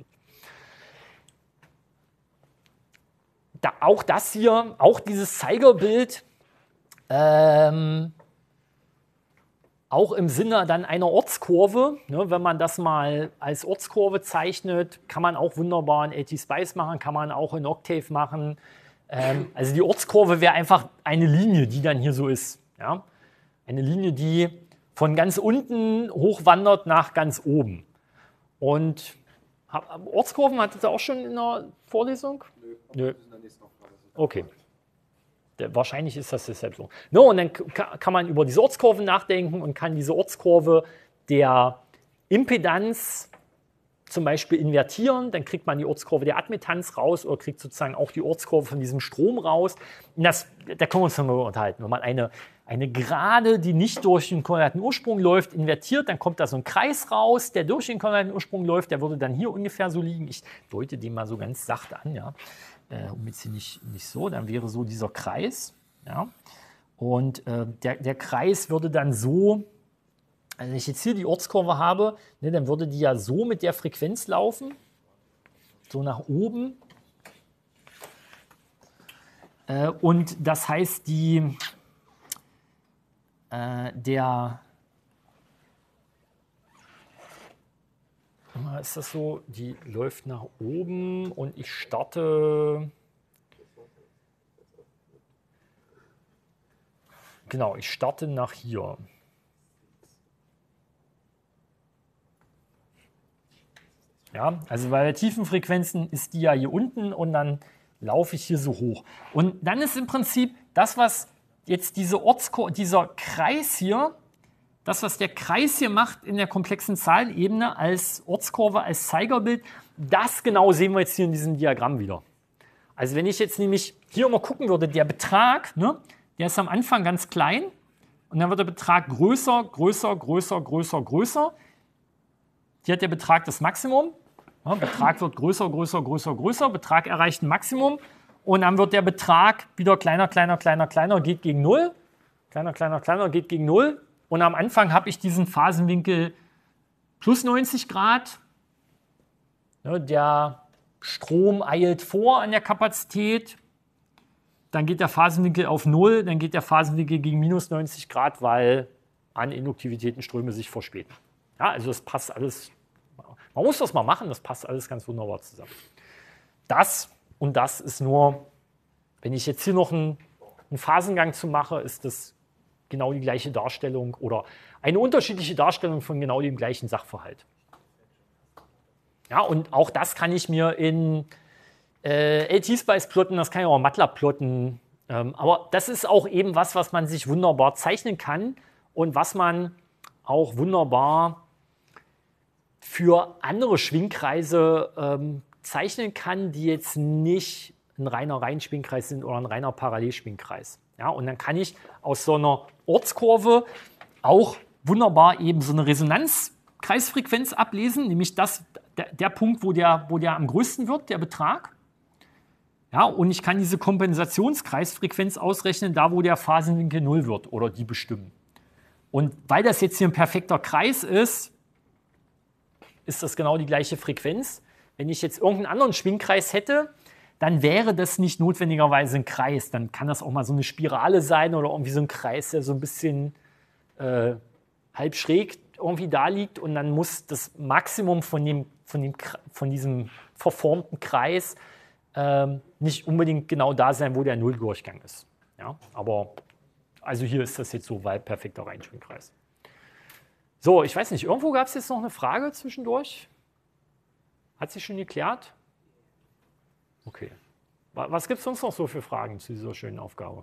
Auch das hier, auch dieses Zeigerbild, auch im Sinne dann einer Ortskurve, ne, wenn man das mal als Ortskurve zeichnet, kann man auch wunderbar in AT-Spice machen, kann man auch in Octave machen. Also die Ortskurve wäre einfach eine Linie, die dann hier so ist. Ja? Eine Linie, die von ganz unten hochwandert nach ganz oben. Und Ortskurven hattet ihr auch schon in der Vorlesung? Nö. Okay. Wahrscheinlich ist das deshalb so. No, und dann kann man über diese Ortskurve nachdenken und kann diese Ortskurve der Impedanz zum Beispiel invertieren. Dann kriegt man die Ortskurve der Admittanz raus oder kriegt sozusagen auch die Ortskurve von diesem Strom raus. Und da können wir uns nochmal unterhalten. Wenn man eine Gerade, die nicht durch den konvergenten Ursprung läuft, invertiert, dann kommt da so ein Kreis raus, der durch den konvergenten Ursprung läuft. Der würde dann hier ungefähr so liegen. Ich deute den mal so ganz sachte an, ja. Um jetzt hier nicht so, dann wäre so dieser Kreis. Ja. Und der Kreis würde dann so, also wenn ich jetzt hier die Ortskurve habe, ne, dann würde die ja so mit der Frequenz laufen, so nach oben. Und das heißt, ist das so, die läuft nach oben und ich starte, genau, ich starte nach hier. Ja, also bei tiefen Frequenzen ist die ja hier unten und dann laufe ich hier so hoch. Und dann ist im Prinzip das, was jetzt dieser Kreis hier, das, was der Kreis hier macht in der komplexen Zahlenebene als Ortskurve, als Zeigerbild, das genau sehen wir jetzt hier in diesem Diagramm wieder. Also wenn ich jetzt nämlich hier mal gucken würde, der Betrag, ne, der ist am Anfang ganz klein und dann wird der Betrag größer, größer, größer, größer, größer. Hier hat der Betrag das Maximum. Ja, Betrag wird größer, größer, größer, größer. Betrag erreicht ein Maximum. Und dann wird der Betrag wieder kleiner, kleiner, kleiner, kleiner, geht gegen 0. Kleiner, kleiner, kleiner, geht gegen 0. Und am Anfang habe ich diesen Phasenwinkel plus 90 Grad. Ja, der Strom eilt vor an der Kapazität. Dann geht der Phasenwinkel auf 0. Dann geht der Phasenwinkel gegen minus 90 Grad, weil an Induktivitätenströme sich verspäten. Ja, also das passt alles. Man muss das mal machen, das passt alles ganz wunderbar zusammen. Das und das ist nur, wenn ich jetzt hier noch einen Phasengang zu mache, ist das genau die gleiche Darstellung oder eine unterschiedliche Darstellung von genau dem gleichen Sachverhalt. Ja, und auch das kann ich mir in LT-Spice plotten, das kann ich auch in MATLAB plotten. Aber das ist auch eben was man sich wunderbar zeichnen kann und was man auch wunderbar für andere Schwingkreise zeichnen kann, die jetzt nicht ein reiner Reihenschwingkreis sind oder ein reiner Parallelschwingkreis. Ja, und dann kann ich aus so einer Ortskurve auch wunderbar eben so eine Resonanzkreisfrequenz ablesen, nämlich der Punkt, wo der am größten wird, der Betrag. Ja, und ich kann diese Kompensationskreisfrequenz ausrechnen, da wo der Phasenwinkel 0 wird oder die bestimmen. Und weil das jetzt hier ein perfekter Kreis ist das genau die gleiche Frequenz. Wenn ich jetzt irgendeinen anderen Schwingkreis hätte, dann wäre das nicht notwendigerweise ein Kreis. Dann kann das auch mal so eine Spirale sein oder irgendwie so ein Kreis, der so ein bisschen halb schräg irgendwie da liegt. Und dann muss das Maximum von diesem verformten Kreis nicht unbedingt genau da sein, wo der Nulldurchgang ist. Ja? Aber also hier ist das jetzt so, weil perfekter Reihenschwingkreis. So, ich weiß nicht, irgendwo gab es jetzt noch eine Frage zwischendurch? Hat sich schon geklärt? Okay. Was gibt es sonst noch so für Fragen zu dieser schönen Aufgabe?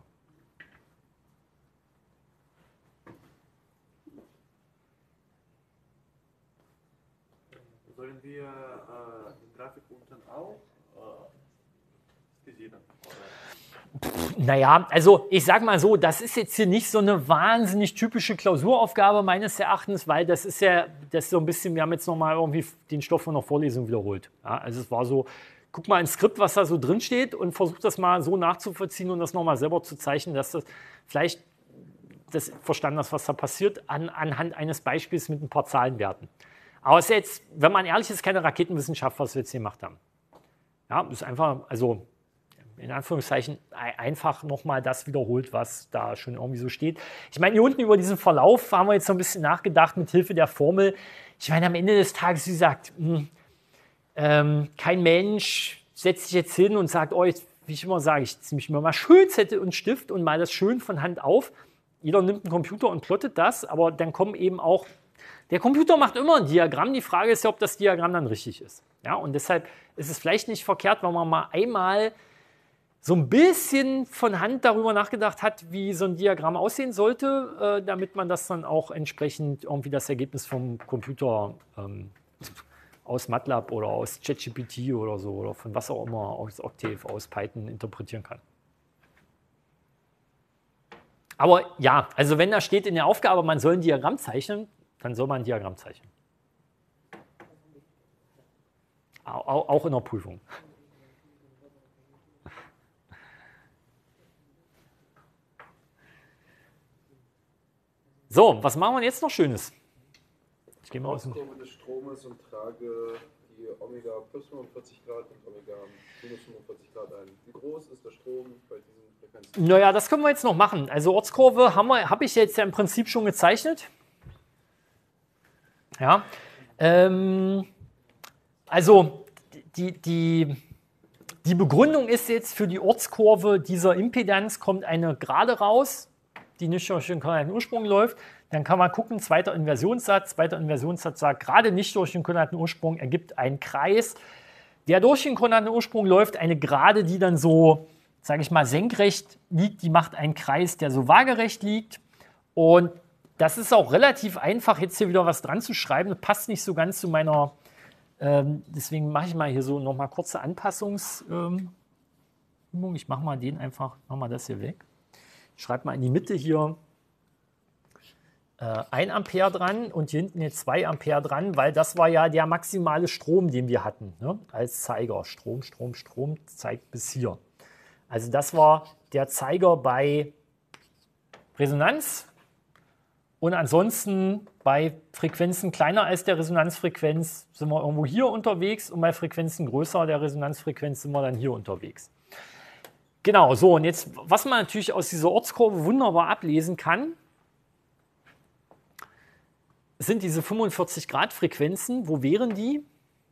Sollen wir den Grafik unten auch skizzieren? Naja, also ich sage mal so, das ist jetzt hier nicht so eine wahnsinnig typische Klausuraufgabe meines Erachtens, weil das ist so ein bisschen, wir haben jetzt nochmal irgendwie den Stoff von der Vorlesung wiederholt. Ja, also es war so, guck mal ins Skript, was da so drin steht und versuch das mal so nachzuvollziehen und das nochmal selber zu zeichnen, dass das vielleicht das verstanden hast, was da passiert, anhand eines Beispiels mit ein paar Zahlenwerten. Aber es ist jetzt, wenn man ehrlich ist, keine Raketenwissenschaft, was wir jetzt hier gemacht haben. Ja, das ist einfach, also in Anführungszeichen einfach nochmal das wiederholt, was da schon irgendwie so steht. Ich meine, hier unten über diesen Verlauf haben wir jetzt so ein bisschen nachgedacht mit Hilfe der Formel. Ich meine, am Ende des Tages, wie gesagt, kein Mensch setzt sich jetzt hin und sagt, oh, jetzt, wie ich immer sage, ich ziehe mich immer mal schön Zettel und Stift und mal das schön von Hand auf. Jeder nimmt einen Computer und plottet das, aber dann kommen eben auch, der Computer macht immer ein Diagramm. Die Frage ist ja, ob das Diagramm dann richtig ist. Ja, und deshalb ist es vielleicht nicht verkehrt, wenn man mal einmal so ein bisschen von Hand darüber nachgedacht hat, wie so ein Diagramm aussehen sollte, damit man das dann auch entsprechend irgendwie das Ergebnis vom Computer aus MATLAB oder aus ChatGPT oder so oder von was auch immer, aus Octave, aus Python interpretieren kann. Aber ja, also wenn da steht in der Aufgabe, man soll ein Diagramm zeichnen, dann soll man ein Diagramm zeichnen. Auch in der Prüfung. So, was machen wir jetzt noch Schönes? Ich gehe mal aus dem Kurve des Stromes und trage die Omega plus 45 Grad und Omega minus 45 Grad ein. Wie groß ist der Strom bei diesen Frequenzen? Naja, das können wir jetzt noch machen. Also Ortskurve habe ich jetzt ja im Prinzip schon gezeichnet. Ja. Also die Begründung ist jetzt für die Ortskurve dieser Impedanz kommt eine Gerade raus, die nicht durch den kanalen Ursprung läuft. dann kann man gucken, zweiter Inversionssatz. Zweiter Inversionssatz sagt, gerade nicht durch den koordinaten Ursprung ergibt einen Kreis, der durch den koordinaten Ursprung läuft, eine Gerade, die dann so, sage ich mal, senkrecht liegt, die macht einen Kreis, der so waagerecht liegt. Und das ist auch relativ einfach, jetzt hier wieder was dran zu schreiben. Das passt nicht so ganz zu meiner, deswegen mache ich mal hier so nochmal kurze Anpassungsübung. Ich mache mal den einfach, mache mal das hier weg. Ich schreibe mal in die Mitte hier 1 Ampere dran und hier hinten jetzt 2 Ampere dran, weil das war ja der maximale Strom, den wir hatten, ne? Als Zeiger. Strom zeigt bis hier. Also das war der Zeiger bei Resonanz und ansonsten bei Frequenzen kleiner als der Resonanzfrequenz sind wir irgendwo hier unterwegs und bei Frequenzen größer der Resonanzfrequenz sind wir dann hier unterwegs. Genau, so und jetzt, was man natürlich aus dieser Ortskurve wunderbar ablesen kann, sind diese 45 Grad Frequenzen. Wo wären die?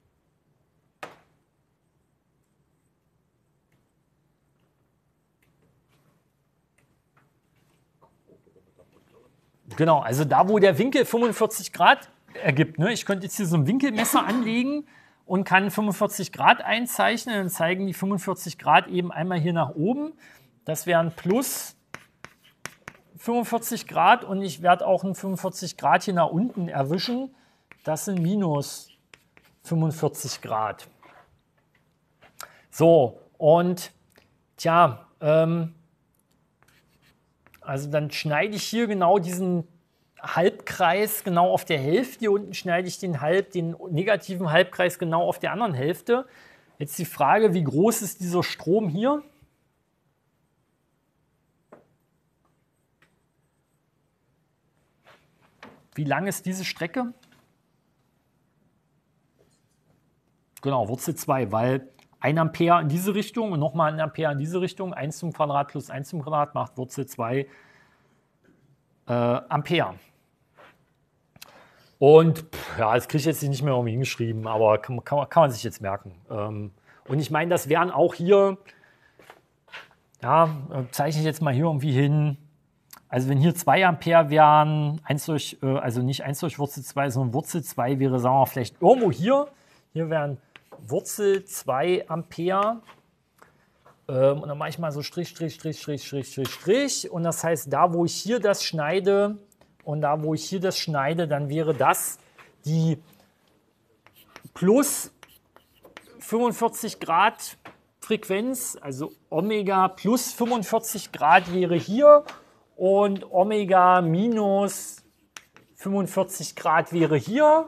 Genau, also da, wo der Winkel 45 Grad ergibt. Ne? Ich könnte jetzt hier so ein Winkelmesser anlegen und kann 45 Grad einzeichnen. Dann zeigen die 45 Grad eben einmal hier nach oben. Das wären plus 45 Grad und ich werde auch ein 45 Grad hier nach unten erwischen. Das sind minus 45 Grad. So, und tja, also dann schneide ich hier genau diesen Halbkreis genau auf der Hälfte. Hier unten schneide ich den negativen Halbkreis genau auf der anderen Hälfte. Jetzt die Frage, wie groß ist dieser Strom hier? Wie lang ist diese Strecke? Genau, Wurzel 2, weil 1 Ampere in diese Richtung und nochmal 1 Ampere in diese Richtung, 1 zum Quadrat plus 1 zum Quadrat macht Wurzel 2 Ampere. Und ja, das kriege ich jetzt nicht mehr irgendwie hingeschrieben, aber kann man sich jetzt merken. Und ich meine, das wären auch hier, ja, zeichne ich jetzt mal hier irgendwie hin. Also wenn hier 2 Ampere wären, also nicht 1 durch Wurzel 2, sondern Wurzel 2 wäre, sagen wir mal, vielleicht irgendwo hier. Hier wären Wurzel 2 Ampere. Und dann mache ich mal so Strich. Und das heißt, da wo ich hier das schneide und da wo ich hier das schneide, dann wäre das die plus 45 Grad Frequenz, also Omega plus 45 Grad wäre hier. Und Omega minus 45 Grad wäre hier.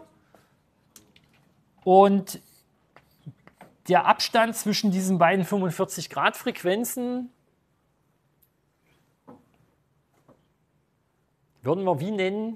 Und der Abstand zwischen diesen beiden 45 Grad Frequenzen würden wir wie nennen?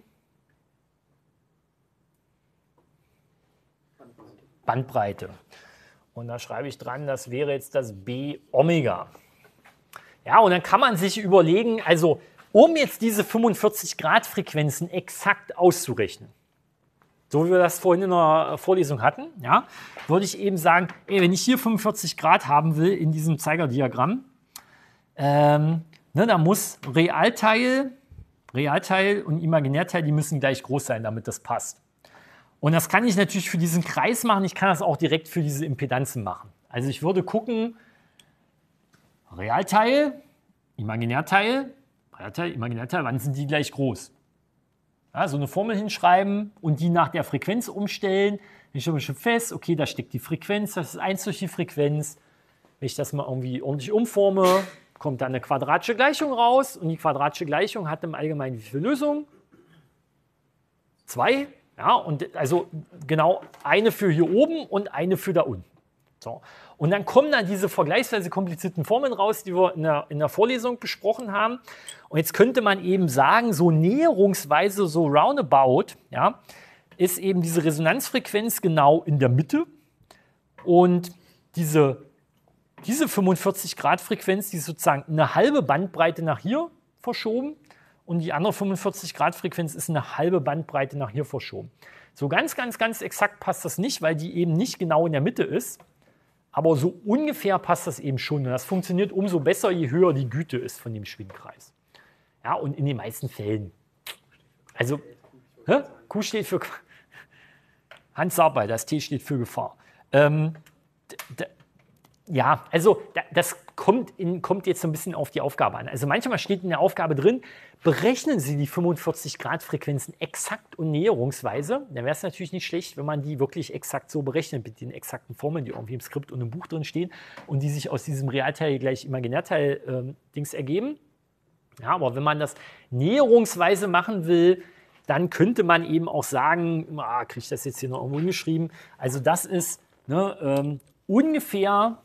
Bandbreite. Und da schreibe ich dran, das wäre jetzt das B Omega. Ja, und dann kann man sich überlegen, also um jetzt diese 45 Grad Frequenzen exakt auszurechnen, so wie wir das vorhin in der Vorlesung hatten, ja, würde ich eben sagen, wenn ich hier 45 Grad haben will in diesem Zeigerdiagramm, dann muss Realteil und Imaginärteil, die müssen gleich groß sein, damit das passt. Und das kann ich natürlich für diesen Kreis machen, ich kann das auch direkt für diese Impedanzen machen. Also ich würde gucken, Realteil, Imaginärteil, wann sind die gleich groß? Ja, so eine Formel hinschreiben und die nach der Frequenz umstellen. Ich stelle schon fest, okay, da steckt die Frequenz, das ist 1 durch die Frequenz. Wenn ich das mal irgendwie ordentlich umforme, kommt dann eine quadratische Gleichung raus. Und die quadratische Gleichung hat im Allgemeinen wie viele Lösungen? 2. Ja, und also genau eine für hier oben und eine für da unten. So. Und dann kommen dann diese vergleichsweise komplizierten Formeln raus, die wir in der Vorlesung besprochen haben. Und jetzt könnte man eben sagen, so näherungsweise, so roundabout, ja, ist eben diese Resonanzfrequenz genau in der Mitte. Und diese 45 Grad Frequenz, die ist sozusagen eine halbe Bandbreite nach hier verschoben. Und die andere 45 Grad Frequenz ist eine halbe Bandbreite nach hier verschoben. So ganz exakt passt das nicht, weil die eben nicht genau in der Mitte ist. Aber so ungefähr passt das eben schon. Und das funktioniert umso besser, je höher die Güte ist von dem Schwingkreis. Ja, und in den meisten Fällen, Also, hä? Q steht für Hans Sapai, das T steht für Gefahr. Ja, also das kommt jetzt so ein bisschen auf die Aufgabe an. Also manchmal steht in der Aufgabe drin, berechnen Sie die 45-Grad-Frequenzen exakt und näherungsweise. Dann wäre es natürlich nicht schlecht, wenn man die wirklich exakt so berechnet mit den exakten Formeln, die irgendwie im Skript und im Buch drin stehen und die sich aus diesem Realteil gleich Imaginärteil Dings ergeben. Ja, aber wenn man das näherungsweise machen will, dann könnte man eben auch sagen, kriege ich das jetzt hier noch irgendwo hingeschrieben, also das ist ungefähr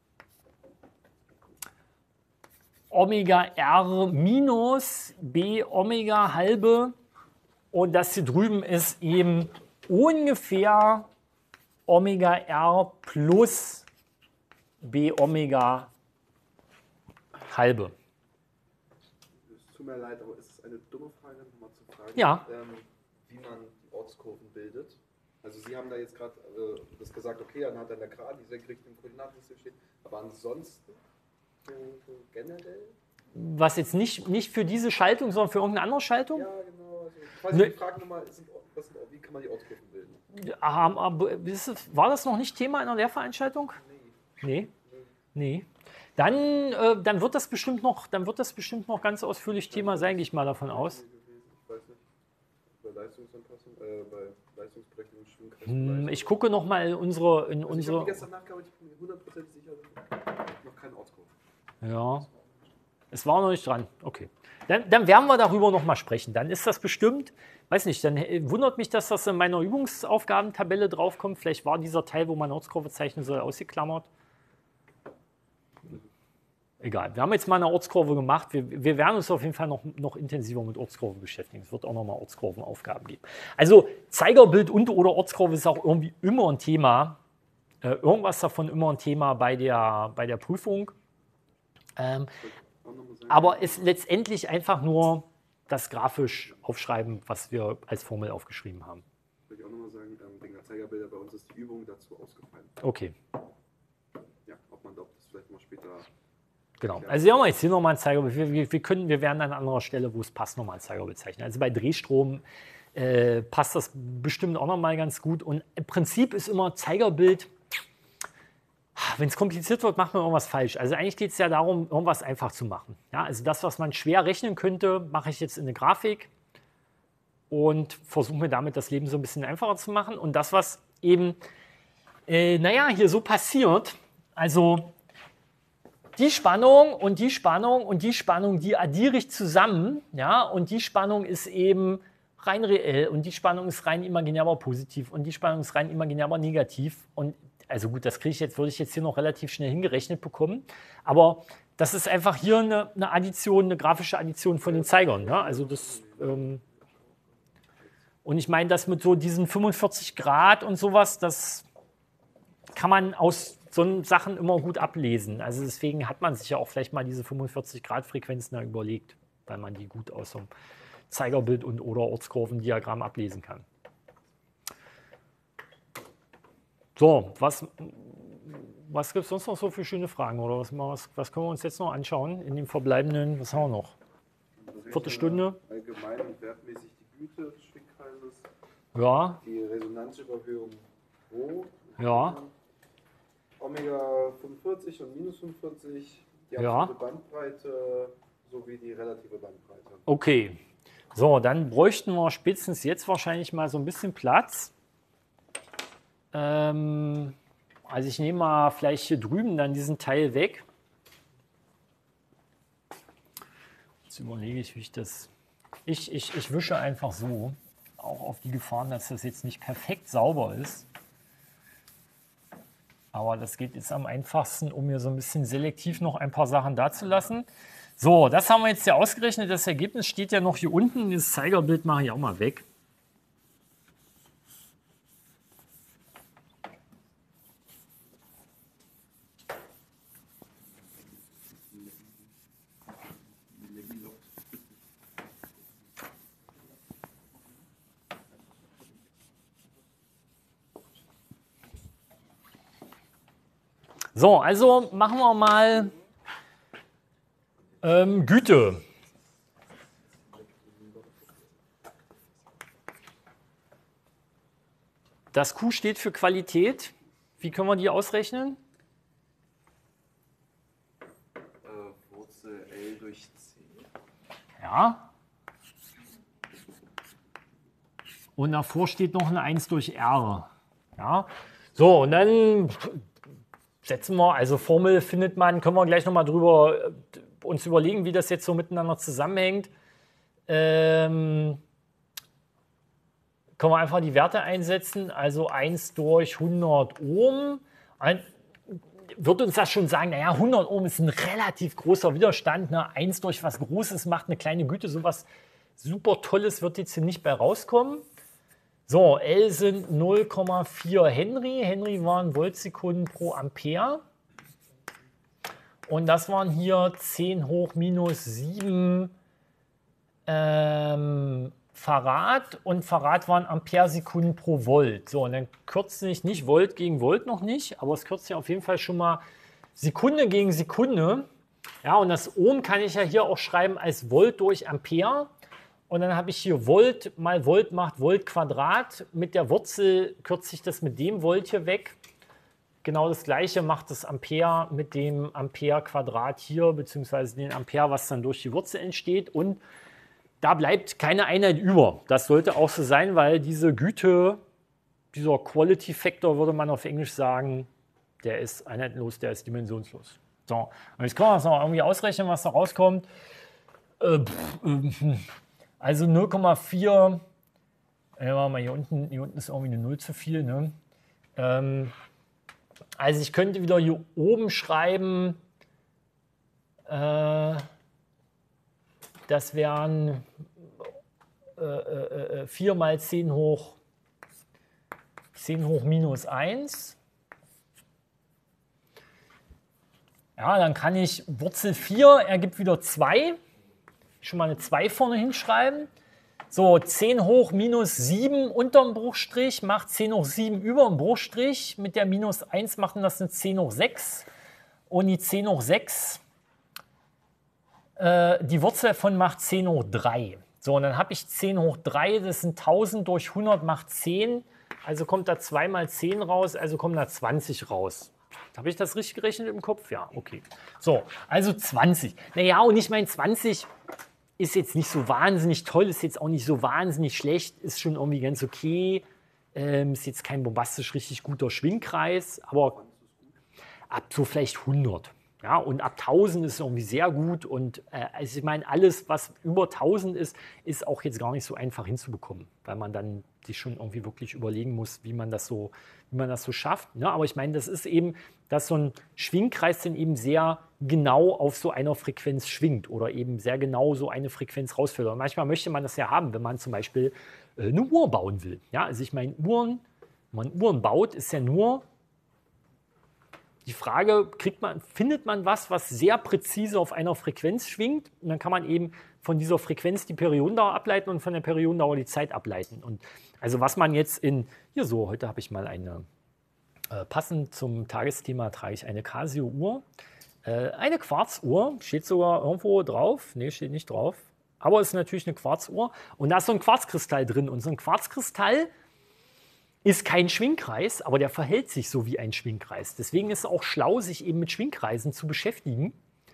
Omega R minus B Omega halbe und das hier drüben ist eben ungefähr Omega R plus B Omega halbe. Es tut mir leid, aber ist es eine dumme Frage, nochmal zu fragen, ja. Wie man die Ortskurven bildet? Also Sie haben da jetzt gerade das gesagt, okay, dann hat er eine Gerade, die senkrecht im Koordinatensystem steht, aber ansonsten so generell? Was jetzt nicht für diese Schaltung, sondern für irgendeine andere Schaltung? Ja, genau. Also, die Frage nochmal, wie kann man die Ortskurven bilden? War das noch nicht Thema einer Lehrveranstaltung? Nee. Dann wird das bestimmt noch ganz ausführlich Thema sein, gehe ich mal davon aus. Ich weiß nicht. Bei Leistungsanpassung, bei Leistungsberechnung, Schwimmkreis. Ich gucke noch mal in unsere. Ich habe gestern nachgearbeitet, ich bin mir 100% sicher, noch keine Ortskurve. Ja. Es war noch nicht dran. Okay. Dann werden wir darüber noch mal sprechen. Dann ist das bestimmt, weiß nicht, dann wundert mich, dass das in meiner Übungsaufgabentabelle draufkommt. Vielleicht war dieser Teil, wo man Ortskurve zeichnen soll, ausgeklammert. Egal, wir haben jetzt mal eine Ortskurve gemacht. Wir werden uns auf jeden Fall noch intensiver mit Ortskurven beschäftigen. Es wird auch noch mal Ortskurvenaufgaben geben. Also Zeigerbild und oder Ortskurve ist auch irgendwie immer ein Thema. Irgendwas davon immer ein Thema bei der Prüfung. Aber ist letztendlich einfach nur das grafisch aufschreiben, was wir als Formel aufgeschrieben haben. Würde ich auch nochmal sagen, wegen der Zeigerbilder, bei uns ist die Übung dazu ausgefallen. Okay. Ja, ob das vielleicht mal später... Genau. Also wir haben jetzt hier nochmal ein Zeigerbild. Wir werden an anderer Stelle, wo es passt, nochmal ein Zeigerbild zeichnen. Also bei Drehstrom passt das bestimmt auch nochmal ganz gut. Und im Prinzip ist immer Zeigerbild, wenn es kompliziert wird, macht man irgendwas falsch. Also eigentlich geht es ja darum, irgendwas einfach zu machen. Ja, also das, was man schwer rechnen könnte, mache ich jetzt in eine Grafik und versuche mir damit das Leben so ein bisschen einfacher zu machen. Und das, was eben, hier so passiert, also die Spannung und die Spannung und die Spannung, die addiere ich zusammen, ja, und die Spannung ist eben rein reell und die Spannung ist rein imaginärbar positiv und die Spannung ist rein imaginärbar negativ. Und also gut, das würde ich jetzt hier noch relativ schnell hingerechnet bekommen, aber das ist einfach hier eine Addition, eine grafische Addition von den Zeigern. Ne? Also das, und ich meine, das mit so diesen 45 Grad und sowas, das kann man aus so Sachen immer gut ablesen. Also deswegen hat man sich ja auch vielleicht mal diese 45 Grad Frequenzen da überlegt, weil man die gut aus so einem Zeigerbild und oder Ortskurvendiagramm ablesen kann. So, was gibt es sonst noch so für schöne Fragen? Oder was können wir uns jetzt noch anschauen in dem verbleibenden, was haben wir noch? Viertelstunde? Allgemein und wertmäßig die Güte des Schwingkreises. Ja. Die Resonanzüberhöhung Rho. Ja. Omega 45 und minus 45. Die absolute Bandbreite sowie die relative Bandbreite. Okay. So, dann bräuchten wir spätestens jetzt wahrscheinlich mal so ein bisschen Platz. Also ich nehme mal vielleicht hier drüben dann diesen Teil weg. Jetzt überlege ich, wie ich das... Ich wische einfach so, auch auf die Gefahren, dass das jetzt nicht perfekt sauber ist. Aber das geht jetzt am einfachsten, um mir so ein bisschen selektiv noch ein paar Sachen dazulassen. So, das haben wir jetzt hier ausgerechnet. Das Ergebnis steht ja noch hier unten. Das Zeigerbild mache ich auch mal weg. So, also machen wir mal Güte. Das Q steht für Qualität. Wie können wir die ausrechnen? Wurzel L durch C. Ja. Und davor steht noch eine 1 durch R. Ja. So, und dann setzen wir, also Formel findet man, können wir gleich nochmal drüber uns überlegen, wie das jetzt so miteinander zusammenhängt. Können wir einfach die Werte einsetzen, also 1 durch 100 Ohm. Wird uns das schon sagen, naja, 100 Ohm ist ein relativ großer Widerstand. Ne? 1 durch was Großes macht eine kleine Güte, sowas super Tolles wird jetzt hier nicht bei rauskommen. So, L sind 0,4 Henry. Henry waren Voltsekunden pro Ampere. Und das waren hier 10 hoch minus 7 Farad. Und Farad waren Amperesekunden pro Volt. So, und dann kürzt sich nicht Volt gegen Volt noch nicht, aber es kürzt ja auf jeden Fall schon mal Sekunde gegen Sekunde. Ja, und das Ohm kann ich ja hier auch schreiben als Volt durch Ampere. Und dann habe ich hier Volt mal Volt macht Volt Quadrat. Mit der Wurzel kürze ich das mit dem Volt hier weg. Genau das gleiche macht das Ampere mit dem Ampere Quadrat hier, beziehungsweise den Ampere, was dann durch die Wurzel entsteht. Und da bleibt keine Einheit über. Das sollte auch so sein, weil diese Güte, dieser Quality Factor, würde man auf Englisch sagen, der ist einheitlos, der ist dimensionslos. So, und jetzt können wir das noch irgendwie ausrechnen, was da rauskommt. Also 0,4, mal hier unten ist irgendwie eine 0 zu viel. Ne? Also ich könnte wieder hier oben schreiben, das wären 4 mal 10 hoch minus 1. Ja, dann kann ich Wurzel 4 ergibt wieder 2. Schon mal eine 2 vorne hinschreiben. So, 10 hoch minus 7 unterm Bruchstrich macht 10 hoch 7 über dem Bruchstrich. Mit der minus 1 machen das eine 10 hoch 6. Und die 10 hoch 6, die Wurzel davon macht 10 hoch 3. So, und dann habe ich 10 hoch 3, das sind 1000 durch 100 macht 10. Also kommt da 2 mal 10 raus, also kommen da 20 raus. Habe ich das richtig gerechnet im Kopf? Ja, okay. So, also 20. Naja, und ich meine 20... ist jetzt nicht so wahnsinnig toll, ist jetzt auch nicht so wahnsinnig schlecht, ist schon irgendwie ganz okay. Ist jetzt kein bombastisch richtig guter Schwingkreis, aber ab so vielleicht 100. Ja, und ab 1000 ist es irgendwie sehr gut. Und also ich meine, alles, was über 1000 ist auch jetzt gar nicht so einfach hinzubekommen, weil man dann sich schon irgendwie wirklich überlegen muss, wie man das so schafft. Ne? Aber ich meine, das ist eben, dass so ein Schwingkreis dann eben sehr genau auf so einer Frequenz schwingt oder eben sehr genau so eine Frequenz rausfällt. Und manchmal möchte man das ja haben, wenn man zum Beispiel eine Uhr bauen will. Ja, also ich meine, wenn man Uhren baut, ist ja nur die Frage, findet man was sehr präzise auf einer Frequenz schwingt, und dann kann man eben von dieser Frequenz die Periodendauer ableiten und von der Periodendauer die Zeit ableiten. Und also was man jetzt heute habe ich mal eine, passend zum Tagesthema trage ich eine Casio-Uhr, eine Quarzuhr, steht sogar irgendwo drauf, nee, steht nicht drauf, aber es ist natürlich eine Quarzuhr und da ist so ein Quarzkristall drin und so ein Quarzkristall ist kein Schwingkreis, aber der verhält sich so wie ein Schwingkreis. Deswegen ist es auch schlau, sich eben mit Schwingkreisen zu beschäftigen,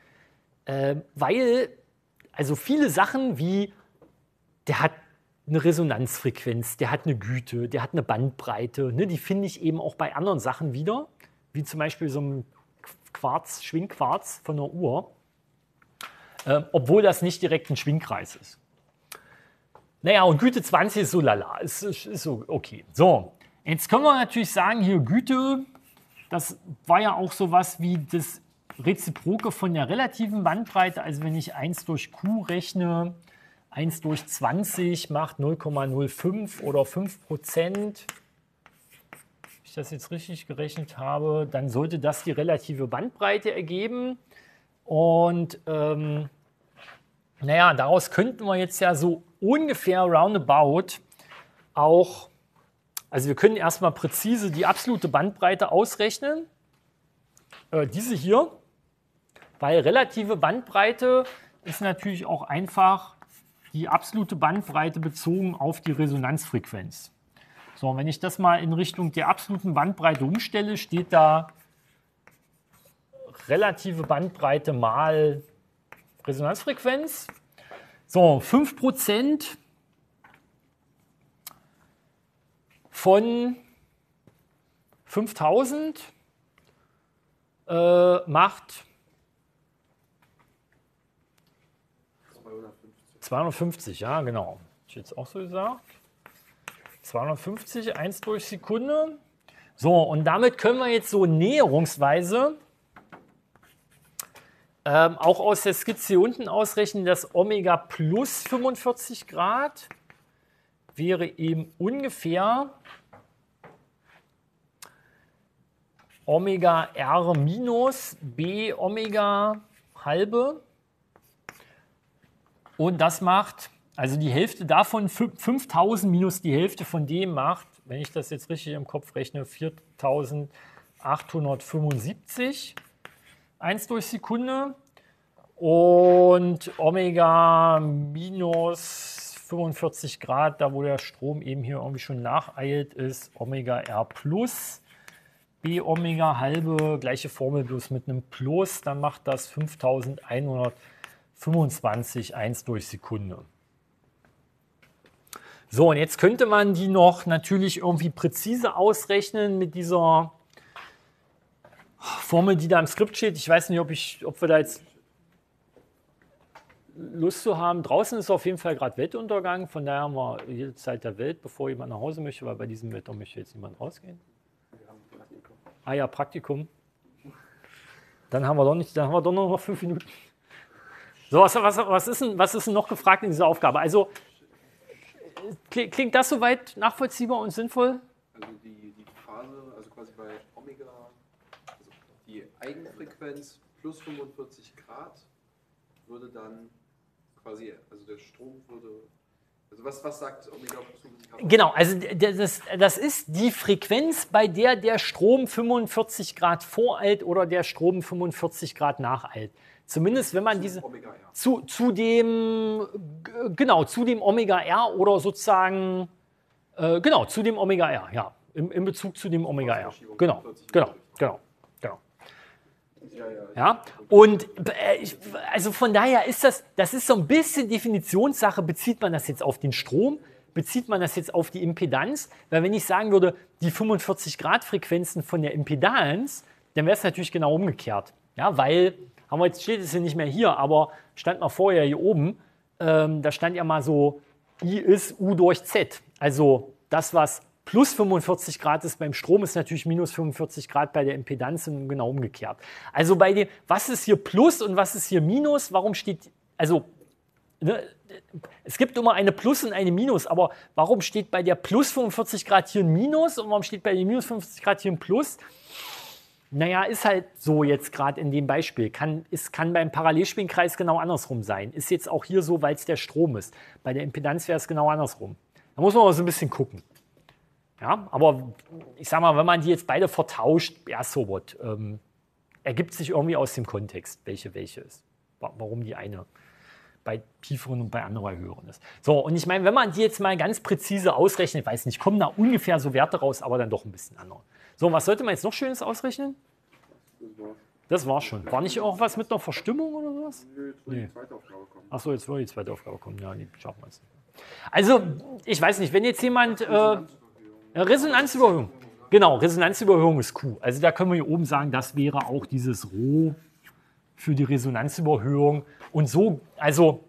weil also viele Sachen wie, der hat eine Resonanzfrequenz, der hat eine Güte, der hat eine Bandbreite, ne, die finde ich eben auch bei anderen Sachen wieder, wie zum Beispiel so einem Schwingquarz von einer Uhr, obwohl das nicht direkt ein Schwingkreis ist. Naja, und Güte 20 ist so lala, ist so okay. So, jetzt können wir natürlich sagen, hier Güte, das war ja auch sowas wie das Reziproke von der relativen Bandbreite. Also wenn ich 1 durch Q rechne, 1 durch 20 macht 0,05 oder 5%. Wenn ich das jetzt richtig gerechnet habe, dann sollte das die relative Bandbreite ergeben. Und naja, daraus könnten wir jetzt ja so ungefähr roundabout auch, also wir können erstmal präzise die absolute Bandbreite ausrechnen. Diese hier, weil relative Bandbreite ist natürlich auch einfach die absolute Bandbreite bezogen auf die Resonanzfrequenz. So, wenn ich das mal in Richtung der absoluten Bandbreite umstelle, steht da relative Bandbreite mal Resonanzfrequenz. So, 5% von 5000 macht 250, ja, genau. Hab ich jetzt auch so gesagt. 250, 1 durch Sekunde. So, und damit können wir jetzt so näherungsweise auch aus der Skizze hier unten ausrechnen, dass Omega plus 45 Grad wäre eben ungefähr Omega R minus B Omega halbe. Und das macht, also die Hälfte davon, 5000 minus die Hälfte von dem macht, wenn ich das jetzt richtig im Kopf rechne, 4875, 1 durch Sekunde. Und Omega minus 45 Grad, da wo der Strom eben hier irgendwie schon nacheilt, ist Omega R plus B Omega halbe, gleiche Formel bloß mit einem Plus, dann macht das 5125, 1 durch Sekunde. So, und jetzt könnte man die noch natürlich irgendwie präzise ausrechnen mit dieser Formel, die da im Skript steht. Ich weiß nicht, ob wir da jetzt Lust zu haben. Draußen ist auf jeden Fall gerade Weltuntergang, von daher haben wir jede Zeit der Welt, bevor jemand nach Hause möchte, weil bei diesem Wetter möchte jetzt niemand rausgehen. Ah ja, Praktikum. Dann haben wir doch noch 5 Minuten. So, was ist denn noch gefragt in dieser Aufgabe? Also, klingt das soweit nachvollziehbar und sinnvoll? Also die Phase, also quasi bei Omega, also die Eigenfrequenz plus 45 Grad würde dann quasi, also der Strom würde, also was sagt Omega plus 45 Grad? Genau, also das ist die Frequenz, bei der der Strom 45 Grad voreilt oder der Strom 45 Grad nacheilt. Zumindest wenn man diese zu dem Omega R oder sozusagen zu dem Omega R, ja, in Bezug zu dem Omega R. Genau. Ja, und also von daher ist das ist so ein bisschen Definitionssache, bezieht man das jetzt auf den Strom, bezieht man das jetzt auf die Impedanz, weil wenn ich sagen würde, die 45 Grad Frequenzen von der Impedanz, dann wäre es natürlich genau umgekehrt, ja, weil steht es ja nicht mehr hier, aber stand mal vorher hier oben, da stand ja mal so, I ist U durch Z. Also das, was plus 45 Grad ist beim Strom, ist natürlich minus 45 Grad bei der Impedanz und genau umgekehrt. Also bei dem, was ist hier Plus und was ist hier Minus, warum steht, also ne, es gibt immer eine Plus und eine Minus, aber warum steht bei der plus 45 Grad hier ein Minus und warum steht bei der minus 45 Grad hier ein Plus? Naja, ist halt so jetzt gerade in dem Beispiel. Kann beim Parallelspiegelkreis genau andersrum sein. Ist jetzt auch hier so, weil es der Strom ist. Bei der Impedanz wäre es genau andersrum. Da muss man aber so ein bisschen gucken. Ja, aber ich sag mal, wenn man die jetzt beide vertauscht, ja, so what, ergibt sich irgendwie aus dem Kontext, welche ist. Warum die eine bei tieferen und bei anderen höheren ist. So, und ich meine, wenn man die jetzt mal ganz präzise ausrechnet, weiß nicht, kommen da ungefähr so Werte raus, aber dann doch ein bisschen andere. So, was sollte man jetzt noch Schönes ausrechnen? Das war schon. War nicht auch was mit einer Verstimmung oder sowas? Nee, jetzt würde die zweite Aufgabe kommen. Achso, jetzt würde die zweite Aufgabe kommen. Ja, die schaffen wir jetzt nicht. Also, ich weiß nicht, wenn jetzt jemand... Resonanzüberhöhung. Genau, Resonanzüberhöhung ist Q. Also da können wir hier oben sagen, das wäre auch dieses Rho für die Resonanzüberhöhung. Und so, also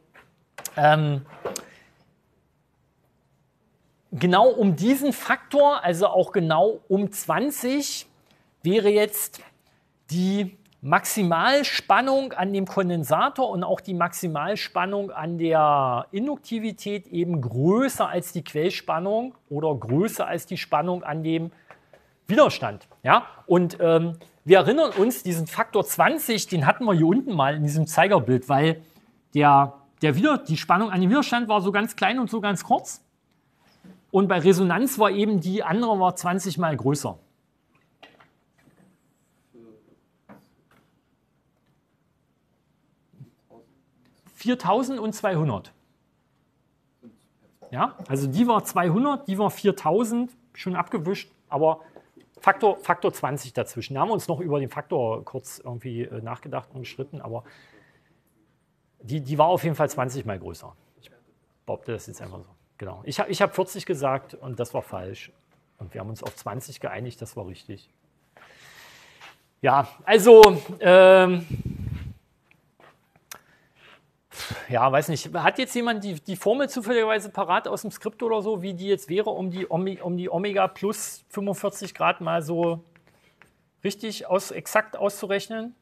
genau um diesen Faktor, also auch genau um 20, wäre jetzt die Maximalspannung an dem Kondensator und auch die Maximalspannung an der Induktivität eben größer als die Quellspannung oder größer als die Spannung an dem Widerstand. Ja? Und wir erinnern uns, diesen Faktor 20, den hatten wir hier unten mal in diesem Zeigerbild, weil die Spannung an dem Widerstand war so ganz klein und so ganz kurz. Und bei Resonanz war eben die andere war 20 mal größer. (4.200). Ja, also die war 200, die war 4.000. schon abgewischt, aber Faktor 20 dazwischen. Da haben wir uns noch über den Faktor kurz irgendwie nachgedacht und gestritten, aber die war auf jeden Fall 20 mal größer. Ich behaupte das jetzt einfach so. Genau. Ich hab 40 gesagt und das war falsch. Und wir haben uns auf 20 geeinigt, das war richtig. Ja, also, ja, weiß nicht. Hat jetzt jemand die Formel zufälligerweise parat aus dem Skript oder so, wie die jetzt wäre, um die Omega plus 45 Grad mal so richtig exakt auszurechnen?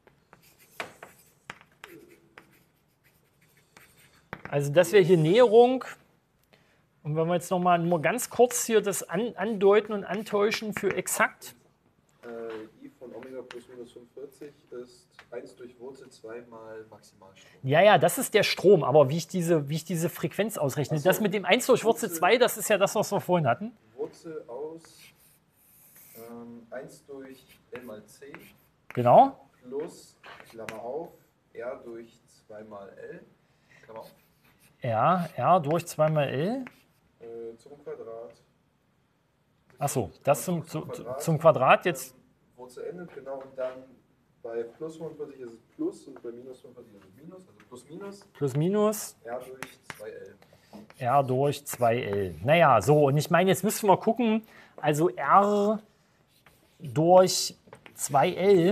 Also das wäre hier Näherung. Und wenn wir jetzt noch mal nur ganz kurz hier das andeuten und antäuschen für exakt. I von Omega plus minus 45 ist 1 durch Wurzel 2 mal Maximalstrom. Ja, das ist der Strom, aber wie ich diese Frequenz ausrechne, das mit dem 1 durch Wurzel 2, das ist ja das, was wir vorhin hatten. Wurzel aus 1 durch L mal C. Genau. Plus, Klammer auf, R durch 2 mal L, Klammer auf. Ja, R durch 2 mal L. Zum Quadrat. Achso, das zum Quadrat jetzt. Wurzel endet, genau, und dann bei plus 45 ist es plus und bei minus 45 ist es minus, also plus minus. Plus minus. R durch 2L. R durch 2L. Naja, so, und ich meine, jetzt müssen wir gucken, also R durch 2L.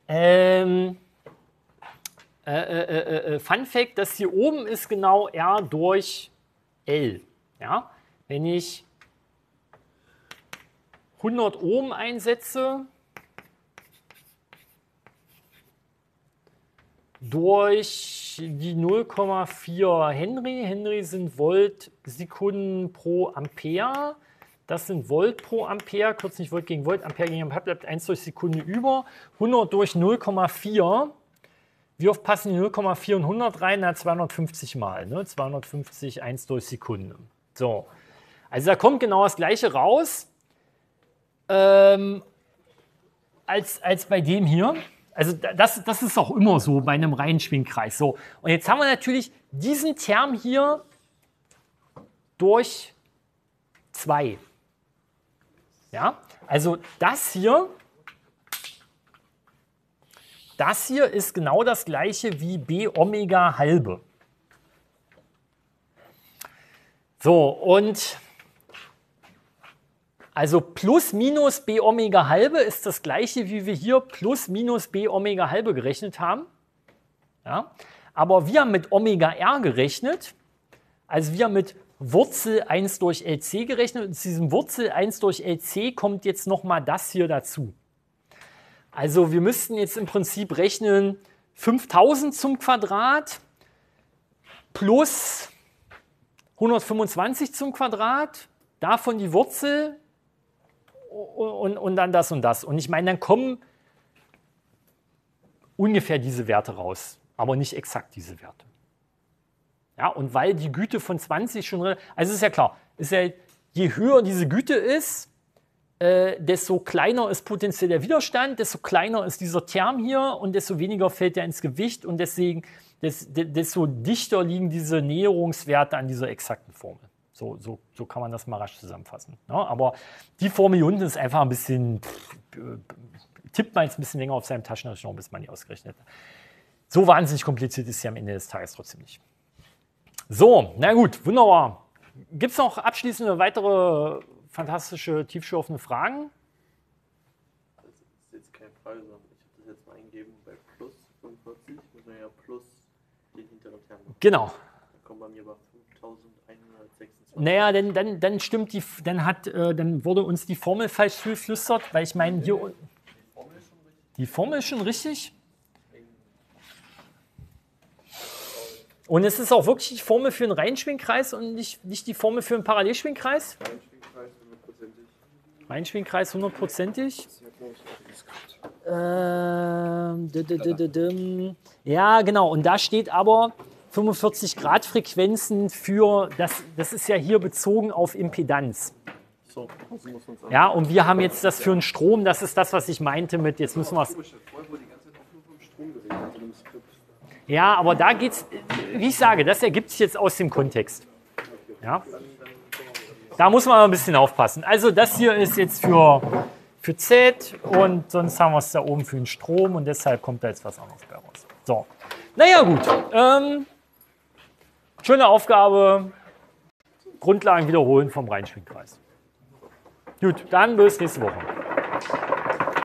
Fun Fact, das hier oben ist genau R durch L. Ja? Wenn ich 100 Ohm einsetze durch die 0,4 Henry. Henry sind Volt Sekunden pro Ampere. Das sind Volt pro Ampere, kurz nicht Volt gegen Volt, Ampere gegen Ampere, bleibt 1 durch Sekunde über. 100 durch 0,4. Wie oft passen die 0,4 und 100 rein? Na, 250 Mal. Ne? 250, 1 durch Sekunde. So. Also da kommt genau das Gleiche raus, als bei dem hier. Also das ist auch immer so bei einem Reihenschwingkreis. So. Und jetzt haben wir natürlich diesen Term hier durch 2. Ja? Also das hier ist genau das Gleiche wie B Omega halbe. So, und also plus minus B Omega halbe ist das Gleiche, wie wir hier plus minus B Omega halbe gerechnet haben. Ja? Aber wir haben mit Omega R gerechnet, also wir haben mit Wurzel 1 durch LC gerechnet und zu diesem Wurzel 1 durch LC kommt jetzt nochmal das hier dazu. Also wir müssten jetzt im Prinzip rechnen 5000 zum Quadrat plus 125 zum Quadrat, davon die Wurzel und dann das und das. Und ich meine, dann kommen ungefähr diese Werte raus, aber nicht exakt diese Werte. Ja, und weil die Güte von 20 schon, also ist ja klar, ist ja, je höher diese Güte ist, desto kleiner ist potenziell der Widerstand, desto kleiner ist dieser Term hier und desto weniger fällt er ins Gewicht und deswegen desto dichter liegen diese Näherungswerte an dieser exakten Formel. So kann man das mal rasch zusammenfassen. Ja, aber die Formel hier unten ist einfach ein bisschen, tippt man jetzt ein bisschen länger auf seinem Taschenrechner, bis man die ausgerechnet hat. So wahnsinnig kompliziert ist sie am Ende des Tages trotzdem nicht. So, na gut, wunderbar. Gibt es noch abschließende weitere fantastische, tiefschürfende Fragen? Das ist jetzt keine Frage, sondern ich habe das jetzt mal eingegeben bei plus 45, muss man ja plus den hinteren Term. Genau. Da kommt bei mir bei 5126. Naja, dann stimmt dann wurde uns die Formel falsch geflüstert, weil ich meine, hier die Formel ist schon richtig. Und es ist auch wirklich die Formel für einen Reihenschwingkreis und nicht die Formel für einen Parallelschwingkreis? Reihenschwingkreis 100%ig. Ja, genau. Und da steht aber 45 Grad Frequenzen für, das ist ja hier bezogen auf Impedanz. So, also muss man sagen. Ja, und wir haben jetzt das für einen Strom, das ist das, was ich meinte mit, jetzt müssen wir es. Ja, aber da geht's, wie ich sage, das ergibt sich jetzt aus dem Kontext. Ja? Da muss man ein bisschen aufpassen. Also das hier ist jetzt für Z und sonst haben wir es da oben für den Strom und deshalb kommt da jetzt was anderes bei raus. So, naja gut. Schöne Aufgabe. Grundlagen wiederholen vom Rheinschwingkreis. Gut, dann bis nächste Woche.